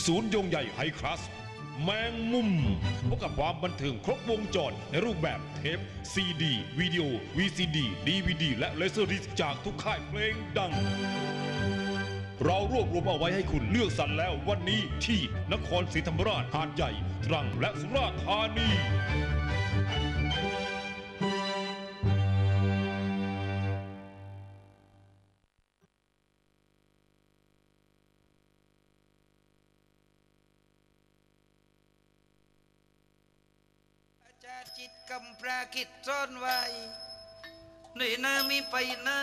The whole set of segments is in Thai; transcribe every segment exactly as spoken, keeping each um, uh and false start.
ศูนย์ยงใหญ่ไฮคลาสแมงมุมพบกับความบันเทิงครบวงจรในรูปแบบเทปซีดีวิดีโอ วี ซี ดี ดี วี ดี และเลเซอร์ดิสจากทุกค่ายเพลงดังเรารวบรวมเอาไว้ให้คุณเลือกสรรแล้ววันนี้ที่นครศรีธรรมราชหาดใหญ่ตรังและสุราษฎร์ธานีจิตกำปรากิจซ่อนไว้หนุ่ยนามีไปนะ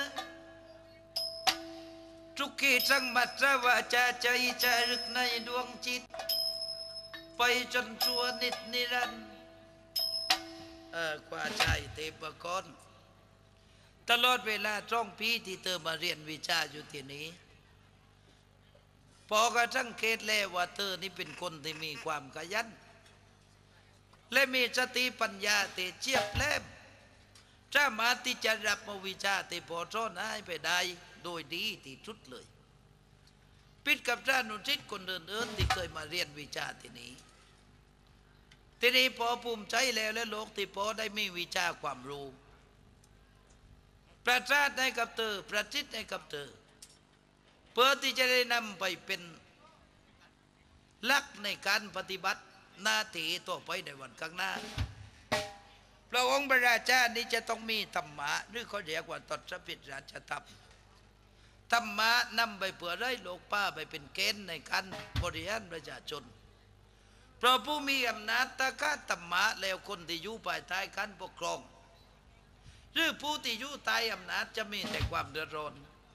ทุกขีจังมัตรว่าจะใจจะรึกในดวงจิตไปจนชั่วนิดนิรันดร์เออกว่าใจเทพกรตลอดเวลาจ้องปีที่เธอมาเรียนวิชาอยู่ที่นี้พอก็สังเกตแล้วว่าเธอนี่เป็นคนที่มีความขยันและมีสติปัญญาเตเจียบแหลมสามารถที่จะรับเอาวิชาที่พอสอนให้ไปได้โดยดีที่สุดเลยปิดกับท่านนุชิตคนอื่นๆที่เคยมาเรียนวิชาที่นี้ทีนี้พอภูมิใจแล้วและโลกที่พอได้มีวิชาความรู้ประชาติให้กับเธอประชิดให้กับเธอเพื่อที่จะได้นำไปเป็นหลักในการปฏิบัติหน้าที่ต่อไปในวันข้างหน้าพระองค์พระราชานี้จะต้องมีธรรมะหรือเขาเรียกว่าตถปิฎราชธรรมธรรมะนำไปเพื่อได้โลกป้าไปเป็นเกณฑ์ในการบริหารประชาชนเพราะผู้มีอำนาจตะการธรรมะแล้วคนที่อยู่ภายใต้การปกครองหรือผู้ที่อยู่ใต้อำนาจจะมีแต่ความเดือดร้อน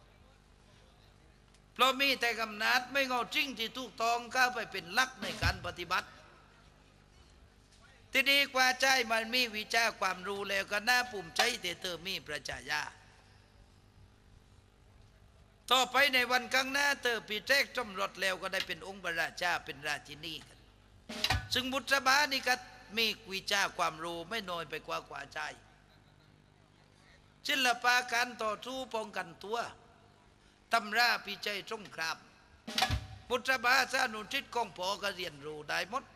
เพราะมีแต่อำนาจไม่เอาจริงที่ถูกต้องเข้าไปเป็นหลักในการปฏิบัติทีนี้กว่าใจมันมีวิชาความรู้แล้วก็น่าภูมิใจที่เธอมีประชาญาต่อไปในวันข้างหน้าเธอปีเทกจมรถแล้วก็ได้เป็นองค์พระราชาเป็นราชินีกันซึ่งบุตรบานี่ก็มีวิชาความรู้ไม่น้อยไปกว่ากว่าใจศิลปะการต่อสู้ป้องกันตัวตำราพิจัยสงครามบุตรบาสานุชิตของพอก็เรียนรู้ได้หมด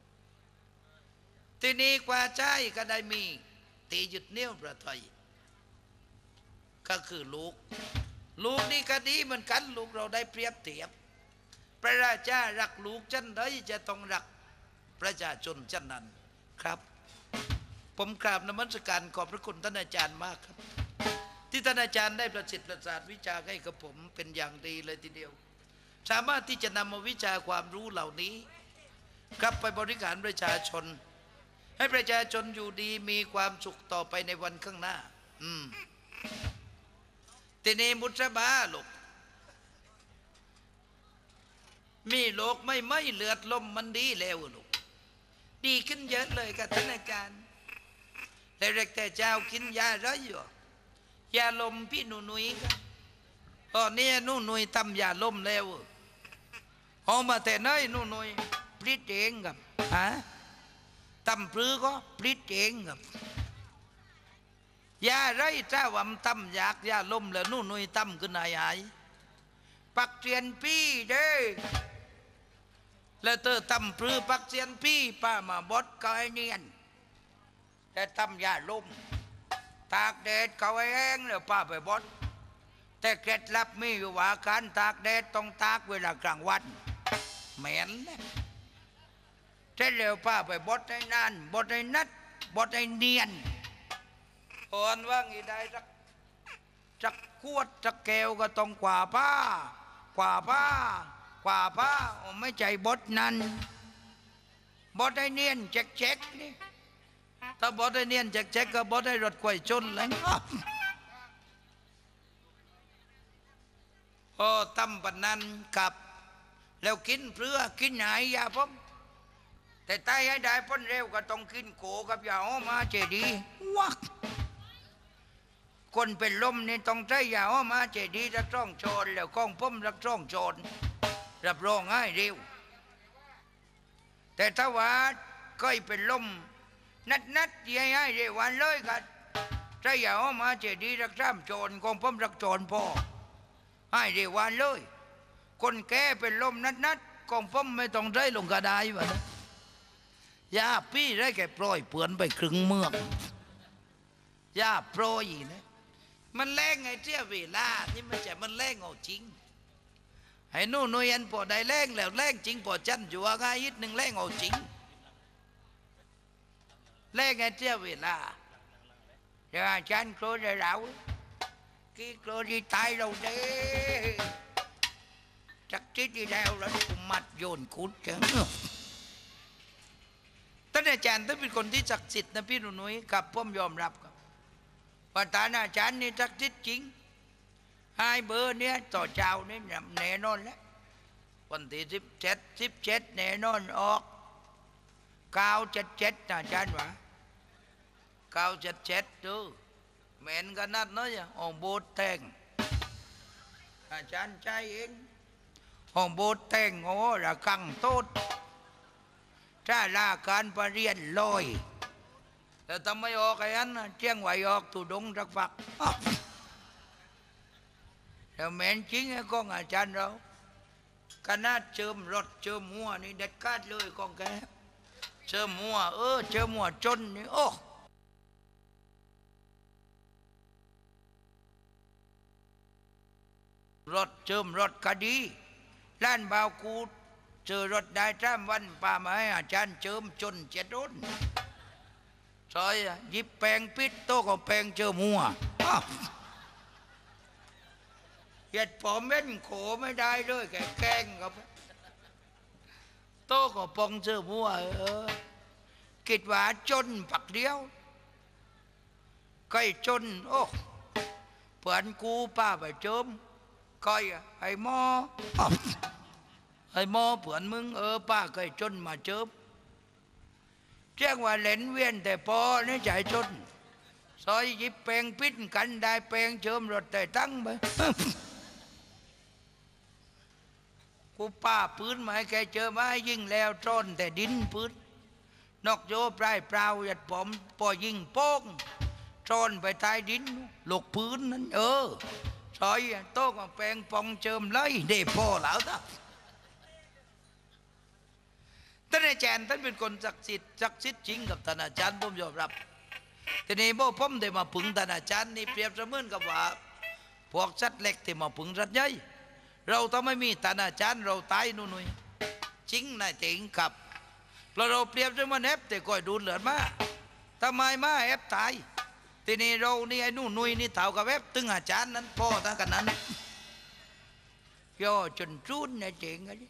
ทีนี้กว่าใจก็ได้มีตีหยุดเนี้ยวประทัยก็คือลูกลูกนี่ก็ดีเหมือนกันลูกเราได้เปรียบเทียบพระราชารักลูกจันใดจะต้องรักประชาชนจันนั้นครับผมกราบนมัสการขอบพระคุณท่านอาจารย์มากครับที่ท่านอาจารย์ได้ประสิทธิ์ประสาทวิชาให้กับผมเป็นอย่างดีเลยทีเดียวสามารถที่จะนำมาวิชาความรู้เหล่านี้กลับไปบริการประชาชนให้ประชาชนอยู่ดีมีความสุขต่อไปในวันข้างหน้าอืมทีนี้มุตบาลูกมีโลกไม่ไม่เลือดลมมันดีแล้วลูกดีขึ้นเยอะเลยกับท่านอาจารย์แต่เด็กแต่เจ้ากินยาไรอยู่ยาลมพี่หนูนุยกันตอนนี้หนูนุยทำยาลมแล้วเอามาแต่น้อยหนูนุยปลิดเองกับฮะตำปลื้อก็ปลิดเองกับยาไรเจ้าว่าตำอยากยาลมแล้วนู่นนุ่ยตำขึ้นหายหายปักเจียนพี่เด้แล้วเธอตำปลื้อปักเจียนพี่ป้ามาบดก็ไอเนียนแต่ตำยาลมตากแดดเขาไอแห้งแล้วป้าไปบดแต่เคล็ดลับมีอยู่ว่าการตากแดดต้องตากเวลากลางวันเหม็นเสร็จแล้วป้าไปบดให้นานบดให้นัดบดให้เนียนอ่อนว่างี้ได้สักสักขวดสักแก้วก็ต้องกว่าผ้ากว่าผ้ากว่าผ้าไม่ใจบดนั้นบดให้เนียนเจ๊กๆนี่ถ้าบดให้เนียนเจ๊กๆก็บดให้รถไฟชนเลยพอทำปันนั้นกับแล้วกินเพื่อกินไหนยาพมแต่ตายให้ได้พ้นเร็วก็ต้องกินโขกับยาอ้อมาเจดีวักคนเป็นลมนี่ต้องใช้ยาอ้อมาเจดีรักร่องโจรแล้วกองพุ่มรักร่องโจรรับรองให้เร็วแต่ถ้าว่าก็เป็นลมนัดนัดยัยให้เร็ววันเลยกันใช้ยาอ้อมาเจดีรักร่ำโจรกองพุ่มรักโจรพอให้เร็ววันเลยคนแก่เป็นลมนัดนัดกองป้อมไม่ต้องได้ลงกระไดวะนะยาพี่ได้แก่ปล่อยเปือนไปครึ่งเมืองยาโปรยนะมันแรงไงเที่ยเวลานี่มันจะมันแรงเอาจริงให้นู่นนู่นพอได้แรงแล้วแรงจริงพอจันอยู่ว่าง่ายนิดหนึ่งแรงเอาจริงแรงไงเที่ยเวลาเดี๋ยวอาจารย์โกรธเรากี่โกรธที่ตายเราเด้จักจิตที่แล้วแล้วกุมัดโยนคุดจังท่านอาจารย์ท่านเป็นคนที่ศักดิ์สิทธิ์นะพี่หนุ่ยกับพ่อมยอมรับครับว่าท่านอาจารย์นี่ศักดิ์สิทธิ์จริงให้เบอร์เนี้ยต่อเจ้านี่แน่นอนแล้ววันที่สิบเจ็ดสิบเจ็ดแน่นอนออกเก้าเจ็ดเจ็ดอาจารย์วะเก้าเจ็ดเจ็ดดูเหม็นกันนัดน้อยอ่องโบดแตงอาจารย์ใจเองอ่องโบดแตงโอ้ระกังโตดถ้าลาการปรเรียนลอยแต่ทำไม่ออกไอ้นั้นเจียงไหวออกตุดงรักฝักแต่เหม็นจริงไอ้กองอาจารย์เราคณะเจิมรถเจิมหัวนี่เด็ดขาดเลยกองแกเจิมหัวเออเจิมหัวจนนี่โอ้รถเจิมรถคดีล้านบาวกูเจอรถได้จ้ามวันป่าไม้อาจารย์เจิมจนเจ็ดรุ่นซอยหยิบแปลงปิดโต๊ะกับแปลงเจิมหัวเหยียดผมเล่นโขไม่ได้ด้วยแกแกล้งกับโต๊ะกับปองเจิมหัวเออคิดว่าจนปักเดียวใกล้จนโอ้เพื่อนกูป้าไปเจิมก้อยไอ้หม้อไอ้หม้อเพื่อนมึงเออป้าเคยจนมาเจิมเจ้าว่าเล่นเวียนแต่พอนี่ใจจนซอยหยิบแปลงพิษกันได้แปลงเจิมรถแต่ตั้งไปกูป้าพื้นมาให้แกเจอมายิ่งแล้วจนแต่ดินพื้นนกโยปลายเปล่าหยัดผมพอยิงโป้งจนไปใต้ดินหลกพื้นนั้นเออซอยโต๊ะกับแปลงปองเจิมเลยเด็พอแล้วท่าท่านอาจารย์ท่านเป็นคนศักดิ์สิทธิ์ศักดิ์สิทธิ์จริงกับท่านอาจารย์ผมยอมรับทีนี้พวกผมได้มาพึ่งท่านอาจารย์นี่เปรียบเสมือนกับว่าพวกสัตว์เล็กที่มาพึ่งสัตว์ใหญ่เราถ้าไม่มีท่านอาจารย์เราตายนู่นนี่จริงนะจริงครับเพราะเราเปรียบเสมือนแอบแต่ก่อยดูดเลือดมาทำไมมาแอบตายทีนี้เรานี่ไอ้นู่นนุ่ยนี่เท่ากับแอบตึงอาจารย์นั้นพ่อทั้งกันนั้นย่อจนจุนนะจริงไง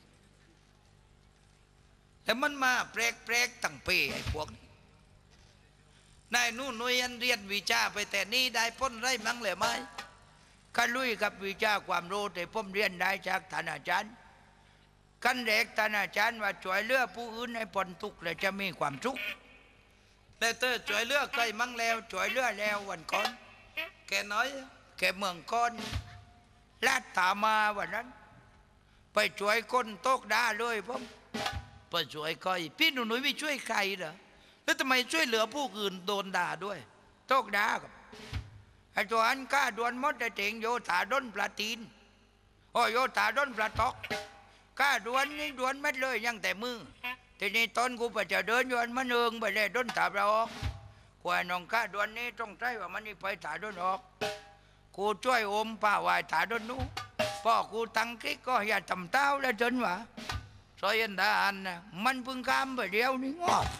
แต่มันมาแปลกๆตั้งเปไอ้พวกนี้นายนู่นนุ่ยอันเรียนวิชาไปแต่นี่ได้พ้นไรมั้งเลยไหมกันลุยกับวิชาความรู้แต่ผมเรียนได้จากท่านอาจารย์กันเด็กท่านอาจารย์ว่าช่วยเหลือผู้อื่นให้พ้นทุกข์และจะมีความสุขแต่เธอช่วยเหลือใครมั่งแล้วช่วยเหลือแล้ววันก่อนแกน้อยแกเมืองก้อนลาดตามาวันนั้นไปช่วยคนตกด่าเลยผมไปช่วยใครพี่หนุ่ยไม่ช่วยใครเหรอแล้วทำไมช่วยเหลือผู้อื่นโดนด่าด้วยตกด่ากับไอ้ตัวอันก้าดวนมดแต่เถงโยธาด้นปลาตีนโอ้โยธาด้นปลาตอกก้าดวนนี่ดวนมัดเลยยังแต่มือทีนี้ตอนกูไปจะเดินยวนมันเอิงไปเลยด้นตาเราออกกว่าน้องก้าดวนนี่ต้องใจว่ามันนี่ไปตาด้นออกกูช่วยอมป่าวายตาด้นนู้พ่อกูตั้งกิ๊กก็อย่าทำเต้าแล้วจนวะซอยอันดาอันนะมันพึ่งกามไปเดียวนี่งอ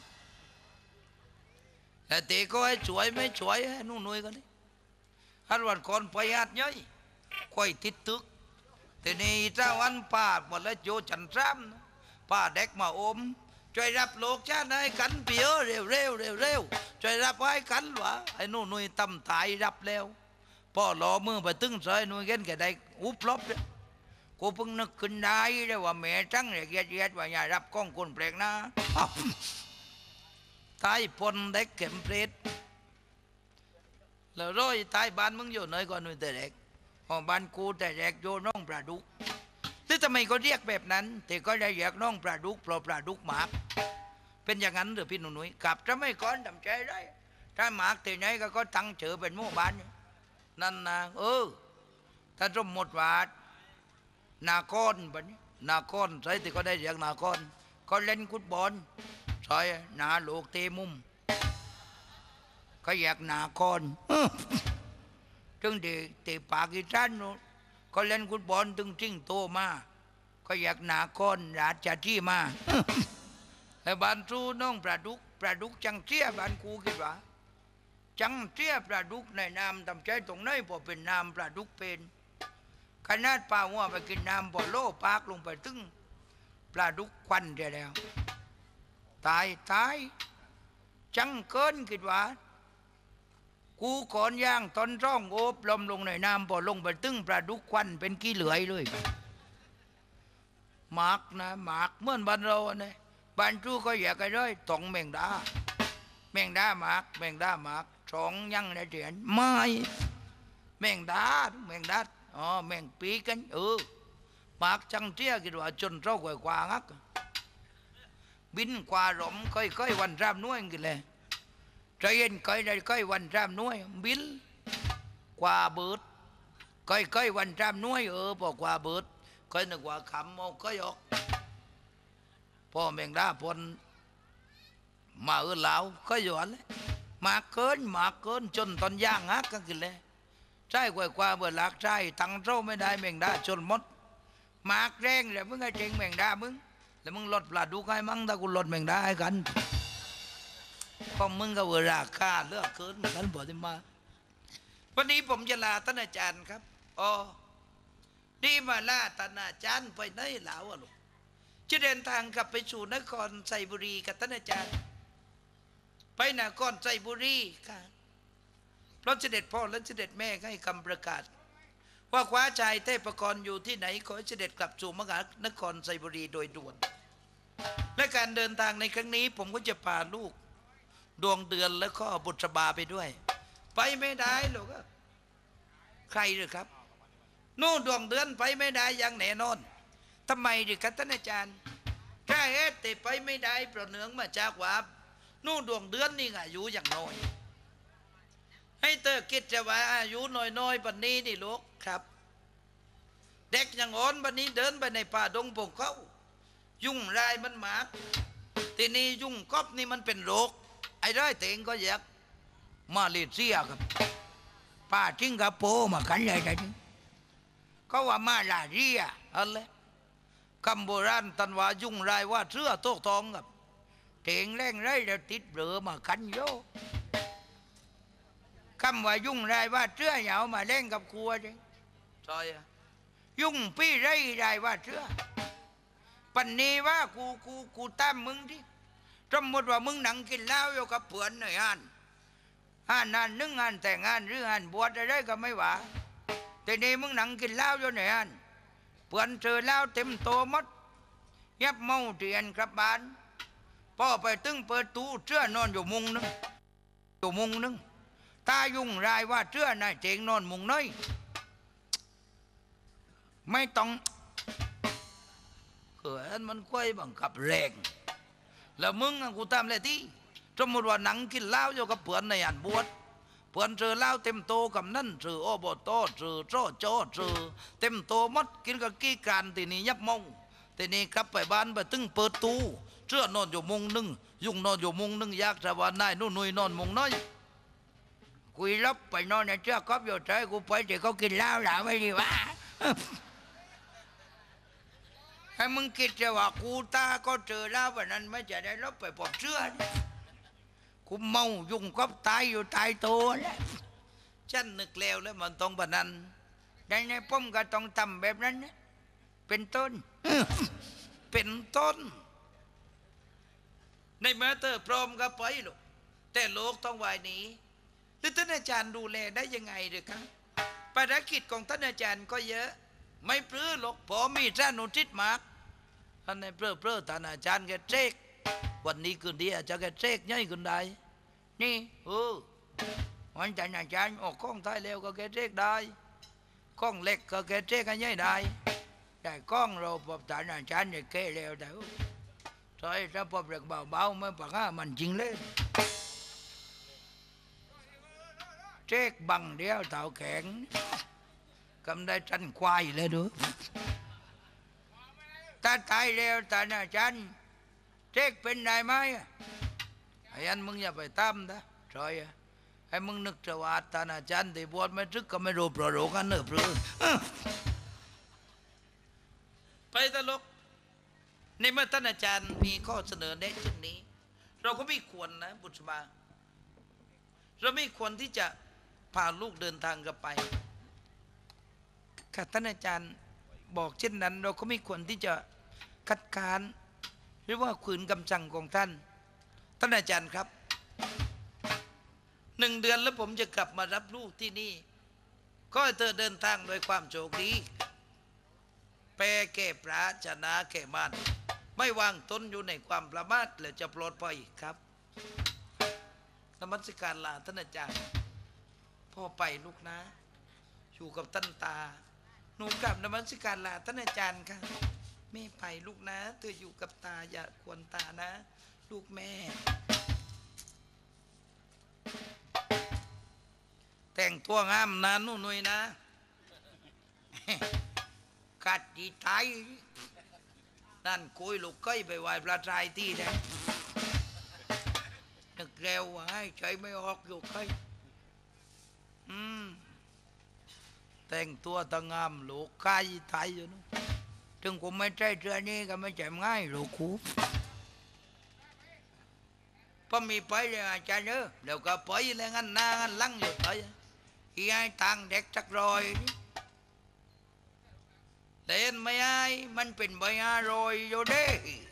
แต่ตีก็ให้สวยไม่สวยนู่นนุ่ยกันนี่ฮันวันก่อนไปหัดย่อยค่อยติดตึกทีนี้เจ้าวันป่าหมดแล้วโยจันทรามป้าเด็กมาอมช่วยรับโลกชาติให้กันเปียเร็วเร็วเร็วเร็วช่วยรับไว้กันวะไอ้นู่นนุ่ยตำตายรับแล้วพ่อหล่อมือไปตึงซอยนุ่ยเงินแกได้อุบลบเลยกูเพิ่งนึกขึ้นได้เลยว่าแม่จังเนี่ยเกียดเกียดว่าอย่ารับกล้องคนแปลกนะตายปนเด็กเข็มเพลดแล้วร้อยตายบ้านมึงอยู่ไหนก่อนนุ่ยแต่เด็กห้องบ้านกูแต่เด็กโยน้องปลาดุกที่ทำไมก็เรียกแบบนั้นแต่ก็ได้เรียกน้องปลาดุกเพราะปลาดุกหมากเป็นอย่างนั้นหรือพี่หนุ่ยกับจะไม่ก้อนทำใจได้ถ้าหมากที่ไหนก็ก็ตั้งเฉอเป็นหมู่บ้านนั่นนะเออถ้าสมมติว่านาคอนแบบนี้นาคอนใช่ที่เขาได้เรียกนาคอนเขาเล่นฟุตบอลใช่นาโลกเตะมุมเขาอยากนาคอนถึงเด็กเตะปากีสถานนู้นเขาเล่นฟุตบอลถึงจิ้งโตมาเขาอยากนาคอนราชที่มาไอ้บ้านทูน้องปลาดุกปลาดุกจังเทียบ้านกูคิดว่าจังเทียปลาดุกในน้ำทำใจตรงไหนพอเป็นน้ำปลาดุกเป็นขนาดป่าหัวไปกินน้ำพอโลปากลงไปตึงปลาดุกควันได้แล้วตายตายจังเกินคิดว่ากูขอนย่างตอนร่องโอบลมลงในน้ำพอลงไปตึงปลาดุกควันเป็นขี้เหลือยเลยหมากนะหมากเหมือนบ้านเราเนี่ยบ้านจู้ก็อยากกันเลยตองแมงดาแมงดาหมากแมงดาหมากสองยังในเดือนไม่แมงดาแมงดาอ๋อแมงปีกันเออหมากจังเที่ยกินว่าจนเจ้ากว่ากว่างักบินกว่าหลมค่อยๆวันรามน้วยกินเลยใจเย็นค่อยได้ค่อยวันรามน้วยบินกว่าเบิดค่อยๆวันรามน้วยเออบอกกว่าเบิดค่อยนึกว่าขำเอาค่อยออกพ่อแมงดาพนมาเออเหลาก็หย่อนเลยมาเกินมาเกินจนตอนย่างฮักก็กินเลยใช่กว่ากว่าเบื่อหลักใช่ตังเท่าไม่ได้แมงดาจนมดมากแรงเลยมึงไอ้เจงแมงดามึงแล้วมึงลดปลาดุกให้มั่งถ้ากูลดแมงดาให้กันก็มึงก็เวลาค่าเลือกเกินกันบอกที่มาวันนี้ผมจะลาท่านอาจารย์ครับอ๋อดีมาลาท่านอาจารย์ไปไหนแล้วอะลูกจะเดินทางกลับไปสู่นครไซบุรีกับท่านอาจารย์ไปนครไซบุรีค่ะเพราะเสด็จพ่อและเสด็จแม่ให้คำประกาศว่าคว้าชายเทพกรอยู่ที่ไหนขอเสด็จกลับสู่มหานครไซบุรีโดยด่วนและการเดินทางในครั้งนี้ผมก็จะพาลูกดวงเดือนและก็บุตรบาไปด้วยไปไม่ได้หรอกใครหรือครับนู่นดวงเดือนไปไม่ได้อย่างแน่นอนทำไมดิครับท่านอาจารย์ถ้าเหตุแต่ไปไม่ได้เพราะเนื่องมาจากว่านู่นดวงเดือนนี่อายุอย่างน้อยให้เตอคิดจะว่าอายุน้อยๆปันนี้นี่ลูกครับเด็กอย่างอ่อนปันนี้เดินไปในป่าดงพงเขายุ่งรายมันหมากทีนี้ยุ่งกบนี่มันเป็นโรคไอ้ร้อยเตงก็อยากมาเลเซียครับป่าสิงคโปร์มากันเลยกันก็ว่ามาลาเรียอะไรคำโบราณตันว่ายุ่งรายว่าเสื้อโต๊ะทองกับเถงแรงไรแล้วติดเรือมากันโยคำว่ายุ่งรายว่าเสื้อเหยามาเล่นกับครัวดิใช่ยุ่งพี่ไรรายว่าเสื้อปันนี้ว่ากูกูกูตามมึงดิสมมติว่ามึงหนังกินเหล้าอยู่กับเพื่อนหน่อยฮันฮันนั่นนึ่งฮันแต่งงานหรือฮันบวชอะไรก็ไม่ว่าแต่นี่มึงหนังกินเหล้าอยู่หน่อยฮันเพื่อนเจอแล้วเต็มโตมดยับเมาเตียนครับบ้านพ่อไปตึงเปิดตู้เชื่อนอนอยู่มุงนึงอยู่มุงนึงตายุ่งรายว่าเชื่อนายเจงนอนมุงน้อยไม่ต้องเขินมันค่อยบังคับแรงแล้วมึงกูตามเลยที่สมมติว่าหนังกินเหล้าอยู่กับเพื่อนในอันบวชเพื่อนเจอเหล้าเต็มโตกับนั่นเจอโอบโตเจอโจโจเจอเต็มโตมัดกินกับกี้การทีนี้ยับมงทีนี้กลับไปบ้านไปตึงเปิดตู้เชื่อนอนอยู่มุงนึงยุ่งนอนอยู่มุงนึงอยากจะว่านายนู่นนุ่ยนอนมุงน้อยกุยรับไปนอนในเชือกก๊อบอยู่ใจกูไปแต่เขากินเหล้าหล่าไม่ดีวะให้มึงคิดจะว่ากูตาก็เจอแล้ววันนั้นไม่จะได้รับไปปอบเชื่อกูเมายุ่งก๊อบตายอยู่ตายตัวแล้วฉันนึกแล้วแล้วมันต้องแบบนั้นในในป้อมก็ต้องทำแบบนั้นเป็นต้นเป็นต้นในเมื่อเตอร์พร้อมก็ไปลูกแต่โลกต้องวายนี้แล้วท่านอาจารย์ดูแลได้ยังไงหรือครับภารกิจของท่านอาจารย์ก็เยอะไม่ปลื้อหรอกพอมีท่านอุทิศมากท่านในเปลื้อเปลื้อท่านอาจารย์แกเจ๊กวันนี้คืนดีอาจารย์แกเจ๊กง่ายขึ้นได้นี่เออวันจันทร์อาจารย์ออกข้องท้ายเร็วก็แกเจ๊กได้ข้องเล็กก็แกเจ๊กกันง่ายได้แต่ข้องเราปอบท่านอาจารย์เนี่ยแกเร็วแต่ใช่ถ้าปอบเล็กเบาๆไม่ปากอ่ะมันจริงเลยเจ๊กบังเดียวเต่าแข็งกำได้จันควายเลยดูตาตายแล้วตาอาจารย์เจ๊กเป็นได้ไหมไอ้ยันมึงอย่าไปตามนะจอยไอ้มึงนึกจะว่าตาอาจารย์ที่บวชไม่ทึกก็ไม่รู้ประโลกันเนอะเปลือไปตลกในเมื่อท่านอาจารย์มีข้อเสนอแนะเช่นนี้เราก็ไม่ควรนะบุตรมาเราไม่ควรที่จะพาลูกเดินทางกันไปค่ะท่านอาจารย์บอกเช่นนั้นเราก็ไม่ควรที่จะคัดค้านหรือว่าขืนคำสั่งของท่านท่านอาจารย์ครับหนึ่งเดือนแล้วผมจะกลับมารับลูกที่นี่ก็ให้เธอเดินทางโดยความโชคดีแปรแก่ปราชนะแก่มานไม่วางตนอยู่ในความประมาทและจะปลอดภัยครับนมัสการลาท่านอาจารย์พ่อไปลูกนะอยู่กับท่านตาหนูกลับนมัสการลาท่านอาจารย์ค่ะแม่ไปลูกนะเธออยู่กับตาอย่าควรตานะลูกแม่แต่งตัวงามนะนู่นนุยนะกัดดีไทยนั่นคุยลูกก้อยไปไหวปลาทรายที่ได้นึกเร็วว่าให้ใจไม่ออกอยู่ก้อยอืมแต่งตัวตะงามลูกกายไทยอยู่นู้นถึงผมไม่ใช่เสื้อนี้ก็ไม่ใช่ง่ายลูกคูพอมีไปเลยอาจารย์เนอะเดี๋ยวก็ไปเลยงั้นหน้างั้นลังอยู่ไปอีไอ้ทางเด็กจักรอยเล่นไม่ไอ้มันเป็นใบอร่อยอยู่เด้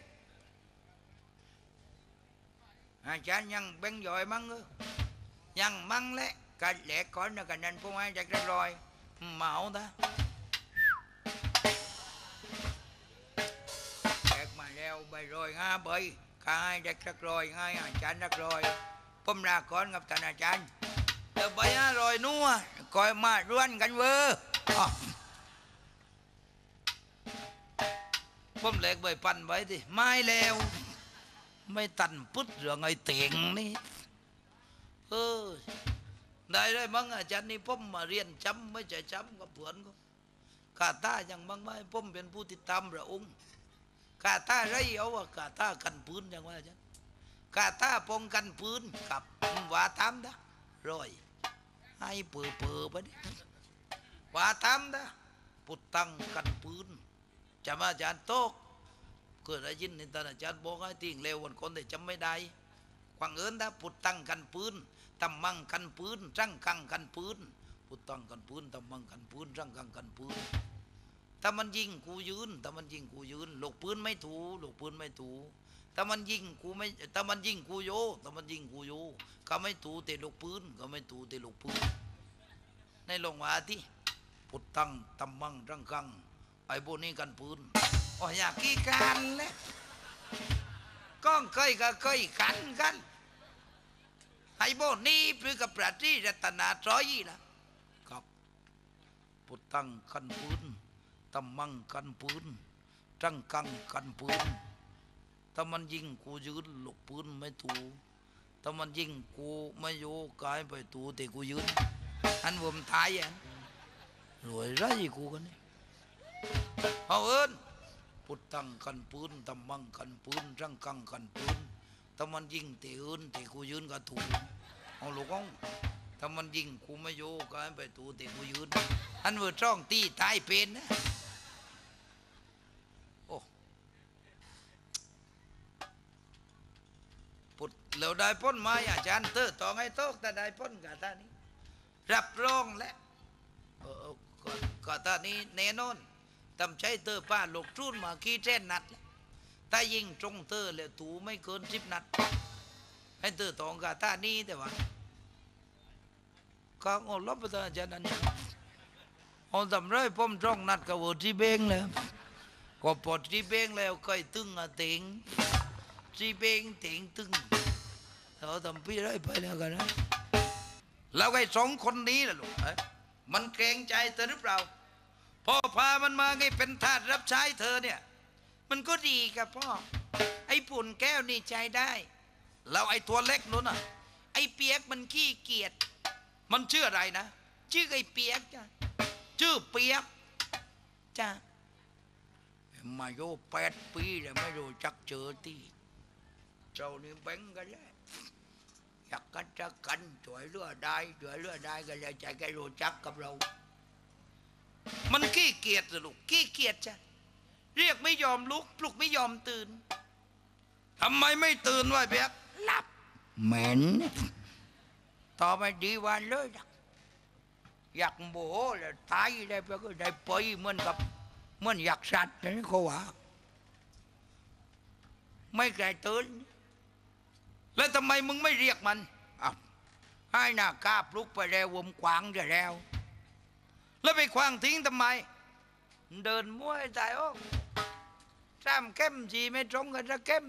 อาจารย์ยังแบ่งย่อยมั้งเออยังมั้งแหละกันแหลกก่อนนะกันนั้นพวกไอ้จักรอยเมาท่าแจกมาแล้วใบรอยห้าใบข้าให้เด็กจักรอยให้อาจารย์จักรอยผมลาก่อนกับท่านอาจารย์เดี๋ยวใบห้าร้อยนัวคอยมาร่วนกันเวอร์ผมเล็กใบปันไว้ดิไม่แล้วไม่ตันพุทธเรื่องไอ้เต่งนี่เออได้ได้มั้งอาจารย์นี่ผมมาเรียนจำไม่ใช่จำกับเพื่อนก็กาตาอย่างบ้างไหมผมเป็นผู้ติดตามพระองค์กาตาไรเอาว่ากาตากันปืนอย่างว่าอาจารย์กาตาป้องกันปืนกับว่าตามนะร้อยให้เปื่อเปื่อไปดิว่าตามนะปุตตังกันปืนจะมาอาจารย์โต๊กเกิดอะไรยินในตอนอาจารย์บอกให้ทิ้งเร็ววันคนแต่จำไม่ได้กวางเอิญนะปุตตังกันปืนตำมังกันปืนร่างกังกันปืนปุตตังกันปืนตำมังกันปืนร่างกังกันปืนถ้ามันยิงกูยืนถ้ามันยิงกูยืนหลกปืนไม่ถูหลกปืนไม่ถูถ้ามันยิงกูไม่ถ้ามันยิงกูโยถ้ามันยิงกูโยก็ไม่ถูแต่หลกปืนก็ไม่ถูแต่หลกปืนในหลวงว่าที่ปุตตังตำมังร่างกังไอ้พวกนี้กันปืนอ๋ออยากกี้กันเลยก้องเคยก็เคยกันกันไอ้พวกนี้เพื่อกับประที่รัตนาตรอยล่ะครับปุตตังกันปืนตำมังกันปืนจังกังกันปืนถ้ามันยิงกูยืนหลกปืนไม่ถูถ้ามันยิงกูไม่โยกายไปถูแต่กูยืนอันผมทายอ่ะรวยไรกูกันนี่เอาเอิญปุตตังกันปืนตำมังกันปืนจังกังกันปืนถ้ามันยิงแต่เอิญแต่กูยืนก็ถูกเอาลูกองถ้ามันยิงกูไม่โยกายไปถูแต่กูยืนอันเวอร์ช่องตีตายเป็นนะโอ้ปุดแล้วได้พ้นมาอาจารย์เตอร์ต่อให้โต๊ะแต่ได้พ้นกับท่านี้รับรองและเออก็ท่านี้แน่นอนทำใช้เตอร์ป้าหลกจุนมาขี้เช่นนัดถ้ายิงตรงเตอร์เลยถูไม่เกินสิบนัดให้เตอร์ตองกับท่านี้แต่ว่าก็งอลบไปตอนอาจารย์นั่นเอาทำไรผมตรงนัดกับวัวที่เบงเลยก็ปอดที่เบงแล้วก็ตึงอ่ะเต็งที่เบงเต็งตึงเราทำพี่ไรไปแล้วกันนะแล้วไอ้สองคนนี้ล่ะลูกมันเกรงใจเธอหรือเปล่าพ่อพามันมาไงเป็นทาสรับใช้เธอเนี่ยมันก็ดีกับพ่อไอ้ปุ่นแก้วนี่ใจได้แล้วไอ้ตัวเล็กนู้นน่ะไอ้เปียกมันขี้เกียจมันชื่ออะไรนะชื่อไอ้เปียกจ้ะชื่อเปียกจ้ะมาโยแปดปีเลยไม่รู้จักเจอที่เจ้านี่แบ่งกันแล้วอยากกันจะกันช่วยเลือได้ช่วยเลือได้ก็เลยใจแกรู้จักกับเรามันขี้เกียจสิลูกขี้เกียจจ้ะเรียกไม่ยอมลุกปลุกไม่ยอมตื่นทำไมไม่ตื่นวะเบียกหลับเหม็นต่อไปดีวันเลยนะอยากโมโหแล้วตายได้ไปก็ได้ไปเหมือนกับเหมือนอยากสัตว์นี่เขาว่าไม่แก่ตื่นแล้วทำไมมึงไม่เรียกมันอ้าวให้หน้ากาปลุกไปแล้ววมขวางจะแล้วแล้วไปขวางทิ้งทำไมเดินมั่วใจโอ้ซ้ำเข้มจีไม่ตรงกันจะเข้ม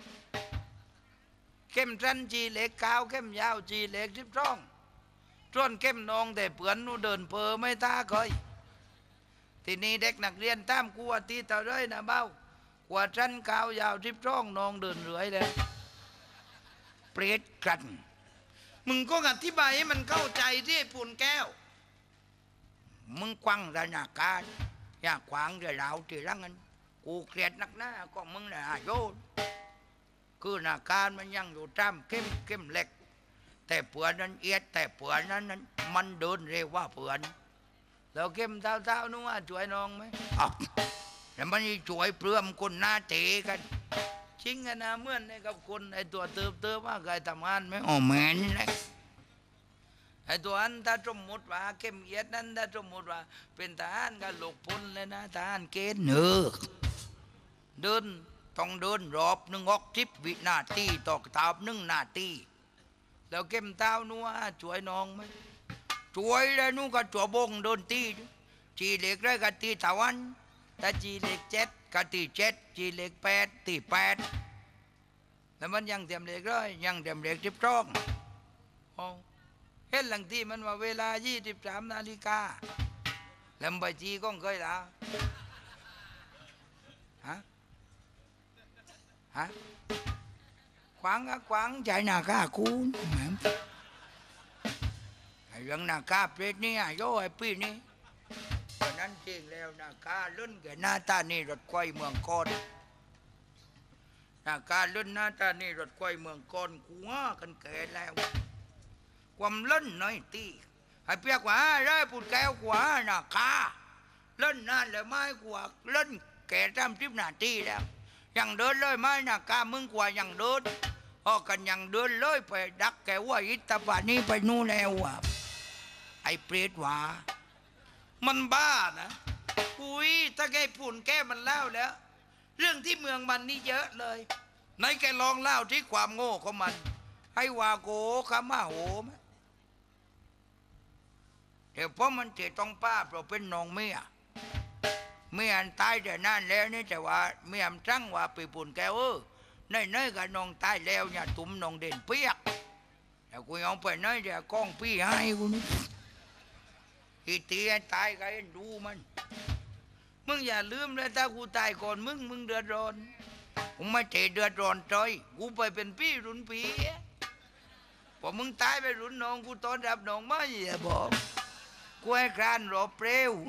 เข้มสั้นจีเล็กกาวเข้มยาวจีเล็กสิบช่องส่วนเข้มนองแต่เปือนนู่เดินเพอไม่ตาเคยทีนี้เด็กนักเรียนตามกูว่าตีเต่าไรนะเบ้ากว่าสั้นกาวยาวสิบช่องนองเดินเรื่อยเลยเปรตกันมึงก็อธิบายให้มันเข้าใจที่ปูนแก้วมึงควังระนาการอย่าขวางจะเหลาที่รังนั้นกูเกลียดนักหน้าก็มึงน่ะโยนคือนาการมันยังอยู่จ้ำเข้มเข้มเล็กแต่เปื่อนนั้นเอียดแต่เปื่อนนั้นนั้นมันเดินเร็วว่าเปื่อนแล้วเข้มเท้าๆนู้ว่าช่วยน้องไหมอ๋อแต่มันช่วยเปลือมคนหน้าเตะกันชิงกันนะเมื่อนในกับคนไอตัวเติบเติบว่าใครทำงานไหมอ๋อแม่นเลยไอตัวนั้นถ้าสมมติว่าเข้มเอียดนั้นถ้าสมมติว่าเป็นทหารก็หลกพ้นเลยนะทหารเกณฑ์เนื้อเดินต้องเดินรอบหนึ่งออกทิพวินาทีต่อตาบหนึ่งนาทีแล้วเข้มเท้านัวช่วยน้องไหมช่วยแล้วนู้ก็จัวบงเดินตีจีเล็กได้กับตีตะวันแต่จีเล็กเจ็ดกับตีเจ็ดจีเล็กแปดตีแปดแล้วมันยังเตรียมเล็กเลยยังเตรียมเล็กสิบสองเห็นหลังที่มันว่าเวลายี่สิบสามนาฬิกาแล้วใบจีก็เคยละฮะฮะขวางก็ขวางใจหน้าก้าคูนแหมไอ้เรื่องหน้าก้าเปรตนี่โย่ไอ้ปีนี่ตอนนั้นจริงแล้วหน้าก้าลุ่นแกหน้าตานี่รถควายเมืองกอนหน้าก้าลุ่นหน้าตานี่รถควายเมืองกอนกูง้อกันแก่แล้วความเล่นน้อยตีให้เปียกว่าได้พูดแก้วกว่าหน้าก้าเล่นนานเลยไม่กว่าเล่นแก่ตามทิพนาทีแล้วยังเดินเลยไหมนะกามึงกว่ายังเดินพอกันยังเดินเลยไปดักแกว่าอิตาบานี่ไปนู่นแล้วว่ะไอ้เปรตว่ามันบ้านะอุ้ยถ้าแกพูนแกมันเล่าแล้วเรื่องที่เมืองมันนี่เยอะเลยไหนแกลองเล่าที่ความโง่ของมันให้ว่าโกขมาโหมเดี๋ยวเพราะมันเจ็ต้องป้าเพราะเป็นน้องเมียเมียนตายแต่นั่นแล้วนี่แต่ว่าเมียมจังว่าไปปุ่นแกเออในเนยกับน้องตายแล้วเนี่ยตุ้มน้องเด่นเปียกแต่กูยอมไปเนยเดี๋ยวกล้องพี่ให้กูนี่อีตีตายก็เอ็นดูมันมึงอย่าลืมเลยถ้ากูตายก่อนมึงมึงเดือดร้อนกูไม่เจเดือดร้อนใจกูไปเป็นพี่รุ่นพี่พอมึงตายไปรุ่นน้องกูต้อนรับน้องไม่อย่าบอกกูให้ครานรอเปรี้ยว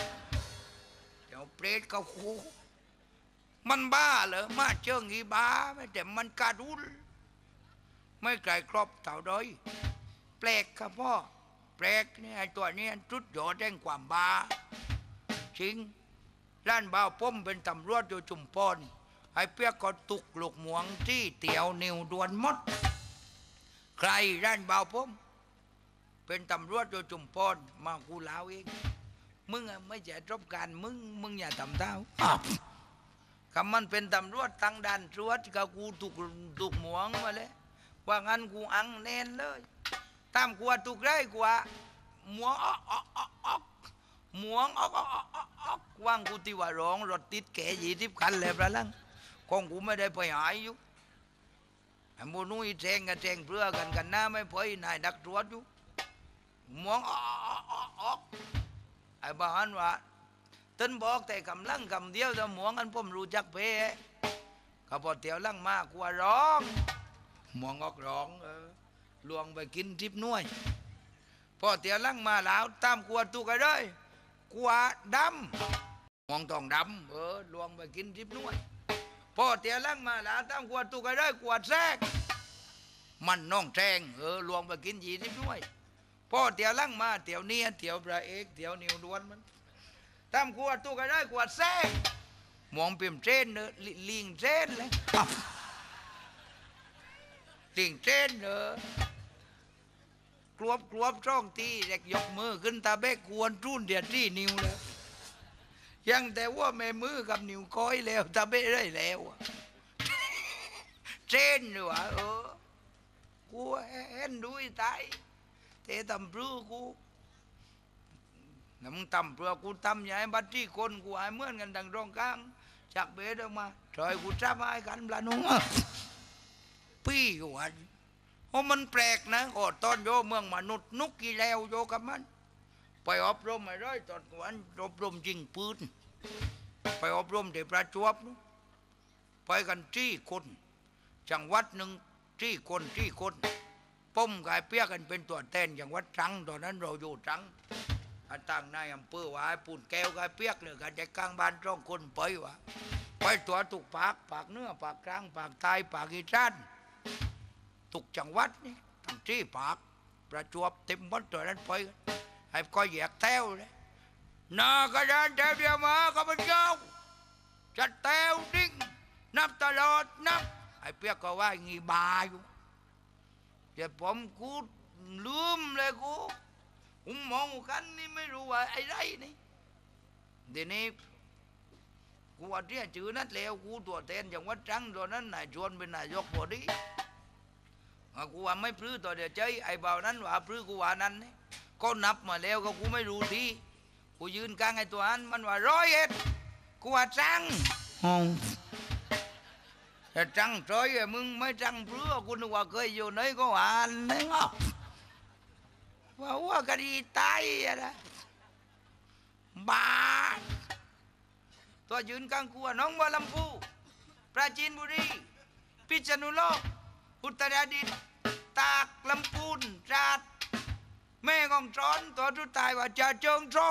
เปรตกับคูมันบ้าเหรอมาเชิงอีบ้าไม่แต่มันกระดุลไม่ไกลครอบเต่าดอยแปลกครับพ่อแปลกนี่ไอ้ตัวนี้จุดยอดแห่งความบ้าจริงร้านบ่าวป้มเป็นตำรวจอยู่จุมพรไอ้เปียกก็ตุกลูกหมวงที่เตียวนิวดวนมดใครร้านบ่าวป้มเป็นตำรวจอยู่จุมพรมากูลาวเองมึงไม่ใช่รบการมึงมึงอย่าทำเท้าคำมันเป็นตำรวจตั้งด่านตรวจกับกูถูกถูกหมวงมาเลยว่างั้นกูอังแน่นเลยตามกูถูกได้กว่าหมวงออกออกออกออกหมวงออกออกออกออกว่างกูที่ว่าร้องรถติดแก่ยี่สิบคันเลยประลังของกูไม่ได้ไปหายอยู่ไอ้โมนุ้ยแทงกันแทงเพื่อกันกันหน้าไม่พอนายดักตรวจอยู่หมวงออกออกออกออกไอ้บ้านว่าต้นบอกแต่กำลังกำเดียวแต่หมวงกันผมรู้จักเพะก็พอเตียวลังมากลัวร้องหมวงออกร้องเออลวงไปกินทิพน้วยพอเตียวลังมาแล้วตามกลัวตุกไอ้เลยกลัวดำมองทองดำเออลวงไปกินทิพนุ่ยพ่อเตียลังมาแล้วตั้งขวดตุกไอ้ได้ขวดแทรกมันน้องแทงเออลวงไปกินยี่ทิพนุ่ยพ่อเตียลังมาเตียวเนียเตียวพระเอกเตียวนิวดวนมันตั้งขวดตุกไอ้ได้ขวดแทรกมองเปี่ยมเทรนเนอลิงเทรนเลยลิงเทรนเนอกลวบกลวบช่องตีเด็กยกมือขึ้นตาเบกกวนรุ่นเดียดที่นิวเลยยังแต่ว่าแม่มือกับนิ้วก้อยแล้วตาเบ้ได้แล้วเจนหรือวะเออกูเห็นดูตายเตะตำปลื้กูน้ำตำเปลือกกูตำใหญ่บัดที่คนกูหายเหมือนกันดังร้องกลางจากเบ้ออกมาถอยกูจับไอ้กันปลาหนุ่งพี่กูวันโอ้มันแปลกนะก็ตอนโยเมืองมนุษย์นุกกี่แล้วโยกับมันไปอบรมไม่ได้ตอนวันอบรมจริงปืนไปอบรมที่ประจวบไปกันที่คนจังหวัดหนึ่งที่คนที่คนป้มกายเปียกันเป็นตัวแทนจังหวัดตรังตอนนั้นเราอยู่ตรังอาต่างนายอำเภอว่าปูนแก้วกายเปียกเลยกันใจกลางบ้านจ้องคนไปวะไปตัวตุกปากปากเนื้อปากกลางปากตายปากอีสานตุกจังหวัดนี่ทั้งที่ปากประจวบเต็มวัดตัวนั้นไปไอ้ก็แยกแถวเลยหน้ากระดานแถวเดียวมาข้าพเจ้าจัดแถวดิ้งนับตลอดนับไอ้เปียกก็ว่างี้บาอยู่เดี๋ยวผมกูลืมเลยกูผมมองกันนี่ไม่รู้ว่าไอ้ไรนี่เดี๋ยวนี้กูว่าเรียกชื่อนั้นแล้วกูตัวแทนจังหวัดตรังตัวนั้นนายชวนเป็นนายกพอดีกูว่าไม่พลื้ตัวเดียวใจไอ้เบานั้นว่าพลื้กูว่านั้นนี่ก็นับมาแล้วก็กูไม่รู้ทีกูยืนกลางไอ้ตัวนั้นมันว่าร้อยเอ็ดกูว่าจังแต่จังร้อยมึงไม่จังพลื้กูนึกว่าเคยอยู่ไหนก็อ่านนึกออกว่าว่าคดีตายอะไรบ้าตัวยืนกลางกูว่าน้องบัวลำพูปราจีนบุรีพิษณุโลกอุตรดิตถ์ตากลำพูนตราดแม่ของจอนตัวทุตายว่าจะเจิงโจ้